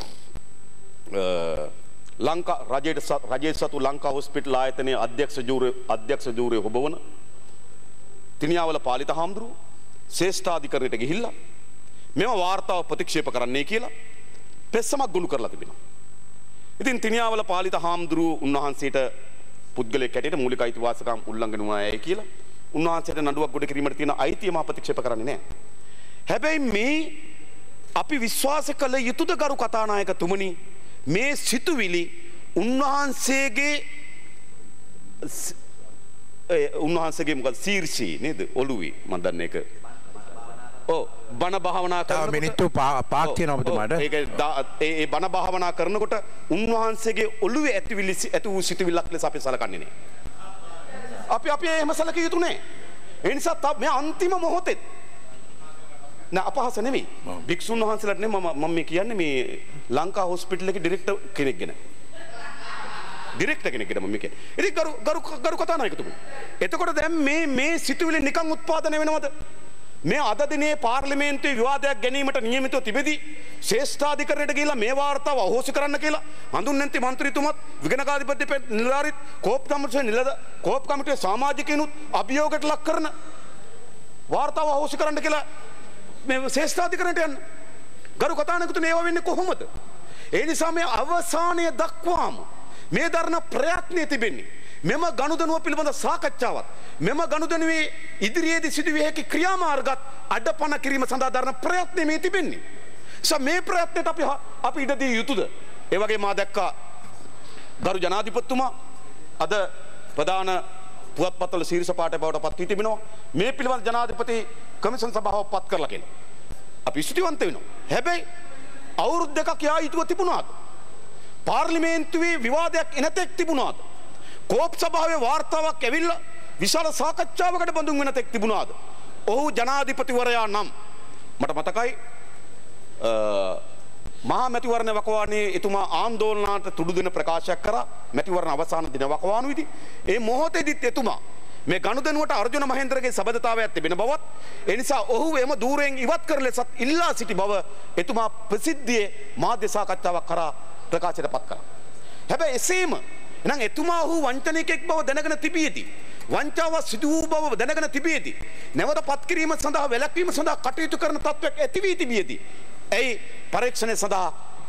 ලංකා රජයේ රජයේ සතු ලංකා හොස්පිටල් ආයතනයේ අධ්‍යක්ෂ ජූරි අධ්‍යක්ෂ ජූරි ඔබවන තිනියාවල පාලිත හාමුදුරුවෝ ශ්‍රේෂ්ඨාධිකරණයට ගිහිල්ලා මෙම වාර්තාව ප්‍රතික්ෂේප කරන්නයි කියලා පෙස්සමක් ගොනු කරලා තිබෙනවා. ඉතින් තිනියාවල පාලිත හාමුදුරුවෝ උන්වහන්සේට පුද්ගලයෙක් හැටියට මූලික අයිතිවාසිකම් උල්ලංඝනය වුණායයි කියලා උන්වහන්සේට නඩුවක් ගොඩ කිරීමට තියෙන අයිතිය මා ප්‍රතික්ෂේප කරන්නේ නැහැ. හැබැයි මේ අපි විශ්වාස කළ යුතුද ගරු කතානායකතුමනි මේ සිතුවිලි උන්වහන්සේගේ උන්වහන්සේගේ මොකද සීර්ෂී නේද ඔළුවේ මම දන්නේ ඒක. ඔව් බණ භාවනා කරනකොට මිනිත්තු පහක් තියෙනවා ඔබතුමාට. ඒක ඒ බණ භාවනා කරනකොට උන්වහන්සේගේ ඔළුවේ ඇතිවිලි ඇති වූ සිතුවිල්ලක් ලෙස අපි සලකන්නේ නැහැ. අපි අපි එහෙම සැලකිය යුතු නැහැ. ඒ නිසා මේ අන්තිම මොහොතේ නෑ අපහාස නෙමෙයි. භික්ෂුන් වහන්සේලාට නෙමෙයි මම මම මේ කියන්නේ මේ ලංකා හොස්පිටල් එකේ ඩිරෙක්ටර් කෙනෙක් ගැන. ඩිරෙක්ටර් කෙනෙක් ගැන මම කියන්නේ. ඉතින් ගරු ගරු ගරු කතානායකතුමනි. එතකොට දැන් මේ මේ සිතුවිලි නිකන් උත්පාදනය වෙනවද? මේ අද දිනේ පාර්ලිමේන්තුවේ විවාදයක් ගැනීමට නියමිතව තිබෙදී ශ්‍රේෂ්ඨාධිකරණයට ගිහිලා මේ වාර්තාව අහෝසි කරන්න කියලා හඳුන්වන්නේ මන්ත්‍රීතුමත් විගණකාධිපති නිලධාරීත් කෝප් කමිටුවේ නිලධ කෝප් කමිටුවේ සමාජිකයිනුත් අභියෝගයට ලක් කරන වාර්තාව අහෝසි කරන්න කියලා මේ ශ්‍රේෂ්ඨාධිකරණයට යන්න. ගරු කතානායකතුමනි ඒව වෙන්නේ කොහොමද? ඒ නිසා මේ අවසානය දක්වාම මේ දරන ප්‍රයත්නය තිබෙන්නේ මෙම ගනුදෙනුව පිළිබඳ සාකච්ඡාවත් මෙම ගනුදෙනුවේ ඉදිරියේදී සිදුවිය හැකි ක්‍රියාමාර්ගත් අඩපණ කිරීම සඳහා දරන ප්‍රයත්නය මේ තිබෙන්නේ. නිසා මේ ප්‍රයත්නයට අපි අපි ඉඩ දිය යුතුද? ඒ වගේ මා දැක්කා ගරු ජනාධිපතිතුමා අද ප්‍රධාන පුවත්පත්වල ශීර්ෂ පාඨය බවට පත් වී තිබෙනවා. මේ පිළිබඳ ජනාධිපති කමිෂන් සභාව පත් කරලා කියලා. අපි ස්තුතිවන්ත වෙනවා. හැබැයි අවුරුදු දෙකක් යා යුතුව තිබුණාද? පාර්ලිමේන්තුවේ විවාදයක් එනතෙක් තිබුණාද? කෝප් සභාවේ වාර්තාවක් ඇවිල්ලා විශාල සාකච්ඡාවකට බඳුන් වෙන තෙක් තිබුණාද? ඔහු ජනාධිපතිවරයා නම් මට මතකයි මහා මැතිවරණ වකවානුවේ එතුමා ආන්දෝලනයට තුඩු දෙන ප්‍රකාශයක් කරා මැතිවරණ අවසාන දින වකවානුවේදී. ඒ මොහොතේදීත් එතුමා මේ ගනුදෙනුවට අර්ජුන මහේන්ද්‍රගේ සබඳතාවයක් තිබෙන බවත් ඒ නිසා ඔහු එම දූරයෙන් ඉවත් කර ලෙසත් ඉල්ලා සිටි බව එතුමා ප්‍රසිද්ධියේ මාධ්‍ය සාකච්ඡාවක් කරා ප්‍රකාශයට පත් කරා. හැබැයි එසේම එහෙනම් එතුමා ඔහු වංචනිකෙක් බව දැනගෙන තිබියදී වංචාව සිදු වූ බව දැනගෙන තිබියදී නැවත පත් කිරීම සඳහා වැළැක්වීම සඳහා කටයුතු කරන තත්වයක් ඇති වී තිබියදී එයි පරීක්ෂණය සඳහා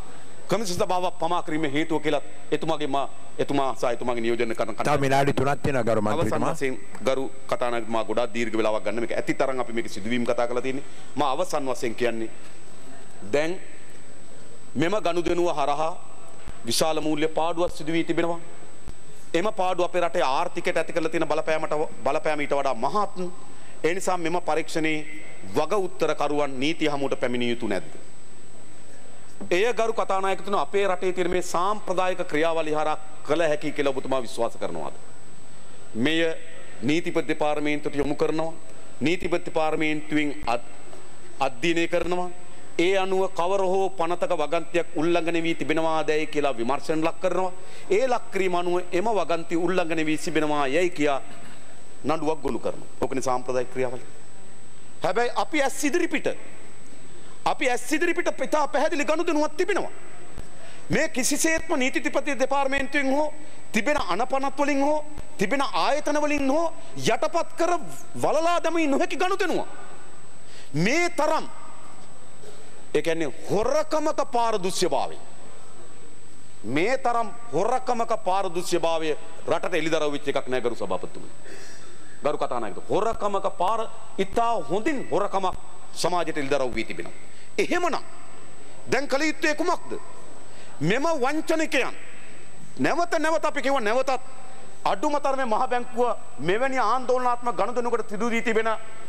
කමිෂන් සභාවක් පමා කිරීමේ හේතුව කියලා එතුමාගේ මා එතුමා සහ එතුමාගේ නියෝජනය කරන තව විනාඩි තුනක් තියෙනවා ගරු මන්ත්‍රීතුමා. අවසන් වශයෙන් ගරු කතානායකතුමා ගොඩාක් දීර්ඝ වෙලාවක් ගන්න මේක ඇති තරම් අපි මේක සිදුවීම් කතා කරලා තියෙන්නේ. මා අවසන් වශයෙන් කියන්නේ දැන් මෙම ගනුදෙනුව හරහා විශාල මූල්‍ය පාඩුවක් සිදු වී තිබෙනවා. එම පාඩුව අපේ රටේ ආර්ථිකයට ඇති කරලා තියෙන බලපෑමට බලපෑම ඊට වඩා මහත්. ඒ නිසා මෙම පරීක්ෂණේ වග උත්තරකරුවන් නීති හමුවට පැමිණිය යුතු නැද්ද? එය ගරු කතානායකතුමා අපේ රටේ තියෙන මේ සාම්ප්‍රදායික ක්‍රියාවලිය හරහා කළ හැකි කියලා ඔබතුමා විශ්වාස කරනවාද? මෙය නීතිපති දෙපාර්තමේන්තුවට යොමු කරනවා. නීතිපති දෙපාර්තමේන්තුවෙන් අධ්‍යයනය කරනවා. ඒ අනුව කවර හෝ පනතක වගන්තියක් උල්ලංඝනය වී තිබෙනවාදැයි කියලා විමර්ශන ලක් කරනවා. ඒ ලක් කිරීම අනුව එම වගන්ති උල්ලංඝනය වී තිබෙනවා යයි කියා නඩුවක් ගොනු කරනවා. ඕකනේ සාම්ප්‍රදායික ක්‍රියාවලිය. හැබැයි අපි ඇස් ඉදිරිපිට අපි ඇස් ඉදිරිපිට පිටා පැහැදිලි ගනුදෙනුවක් තිබෙනවා. මේ කිසිසේත්ම නීතිපති දෙපාර්තමේන්තුවෙන් හෝ තිබෙන අනපනත් වලින් හෝ තිබෙන ආයතන වලින් හෝ යටපත් කර වලලා දැමී නොහැකි ගනුදෙනුවක්. මේ තරම් ඒ කියන්නේ හොරකමක පාරදෘශ්‍යභාවය මේ තරම් හොරකමක පාරදෘශ්‍යභාවය රටට එළිදරව් වෙච්ච එකක් නෑ ගරු සභාපතිතුමනි. ගරු කතානායකතුමා හොරකමක පාර ඉතා හොඳින් හොරකමක් සමාජයට එළිදරව් වී තිබෙනවා. එහෙමනම් දැන් කළ යුත්තේ කුමක්ද? මෙම වංචනිකයන් නැවත නැවත අපි කියව නැවතත් අඩුම තරමේ මහ බැංකුව මෙවැනි ආందోලනාත්මක ගනුදෙනුවකට සිදු වී තිබෙන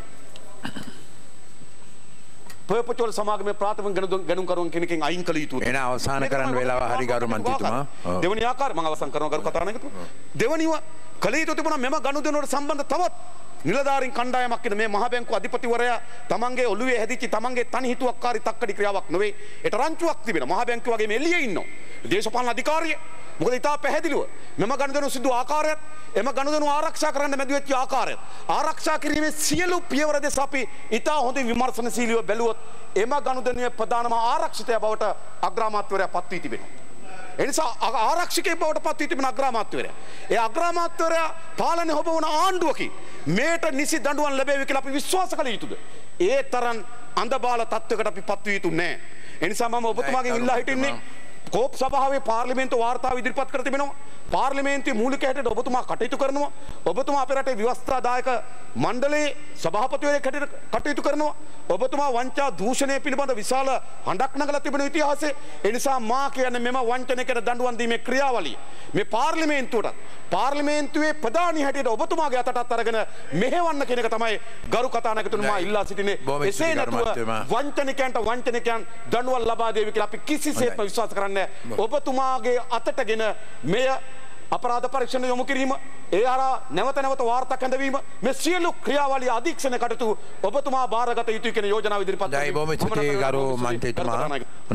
පර්පචුවල් සමාගමේ ප්‍රාථමික ගණුම්කරුවන් කෙනකින් අයින් කළ යුතුයි. එන අවසන් කරන්න වෙලාව හරි ගරු මන්ත්‍රීතුමා. දෙවනි ආකාර මම අවසන් කරනවා ගරු කතානායකතුමා. දෙවනිව කළ යුතු තිබුණා මෙම ගනුදෙනුවට සම්බන්ධ තවත් නිලධාරීන් කණ්ඩායමක් කියන මේ මහ බැංකු අධිපතිවරයා තමන්ගේ ඔළුවේ හැදිච්ච තමන්ගේ තනි හිතුවක්කාරී තක්කඩි ක්‍රියාවක් නෙවෙයි. ඒට රංචුවක් තිබෙනවා. මහ බැංකුව වගේ මේ එළියේ ඉන්නවා. දේශපාලන අධිකාරිය. මොකද ඉතා පැහැදිලිව මෙම ගනුදෙනු සිදු ආකාරයත් එම ගනුදෙනු ආරක්ෂා කරන්න මැදි වෙච්ච ආකාරයත් ආරක්ෂා කිරීමේ සියලු පියවර දෙස අපි ඉතා හොඳින් විමර්ශනශීලීව බැලුවොත් එම ගනුදෙනුවේ ප්‍රධානම ආරක්ෂිතය බවට අග්‍රාමාත්‍යවරයා පත් වී තිබෙනවා. එනිසා ආරක්ෂකයෙක් බවට පත් වී තිබෙන අග්‍රාමාත්‍යවරයා. ඒ අග්‍රාමාත්‍යවරයා පාලනය හොබවන ආණ්ඩුවකින් මේට නිසි දඬුවම් ලැබේවි කියලා අපි විශ්වාස කළ යුතුද? ඒ තරම් අන්ධබාල තත්වයකට අපි පත් වී යුතු නැහැ. එනිසා මම ඔබතුමාගෙන් ඉල්ලා හිටින්නේ කෝප් සභාවේ පාර්ලිමේන්තු වාර්තාව ඉදිරිපත් කර තිබෙනවා. පාර්ලිමේන්තුවේ මූලික හැටියට ඔබතුමා කටයුතු කරනවා. ඔබතුමා අපේ රටේ ව්‍යවස්ථාදායක මණ්ඩලයේ සභාපතිවරයෙක් හැටියට කටයුතු කරනවා. ඔබතුමා වංචා දූෂණය පිළිබඳ විශාල හඬක් නගලා තිබෙන ඉතිහාසයේ ඒ නිසා මා කියන්නේ මෙම වංචනිකයට දඬුවම් දීමේ ක්‍රියාවලිය මේ පාර්ලිමේන්තුවට පාර්ලිමේන්තුවේ ප්‍රධානී හැටියට ඔබතුමාගේ අතටත් අරගෙන මෙහෙවන්න කියන එක තමයි ගරු කතානායකතුමා ඉල්ලා සිටින්නේ. එසේ නැතුව වංචනිකයන්ට වංචනිකයන් දඬුවම් ලබා දෙවි කියලා අපි කිසිසේත්ම විශ්වාස කරන්නේ නැහැ. ඔබතුමාගේ අතටගෙන මෙය අපරාධ පරීක්ෂණ යොමු කිරීම ඒ හරහා නැවත නැවත වාර්තා කැඳවීම මේ සියලු ක්‍රියාවලිය අධීක්ෂණය කටයුතු ඔබතුමා බාරගත යුතුයි කියන යෝජනාව ඉදිරිපත් කරනවා.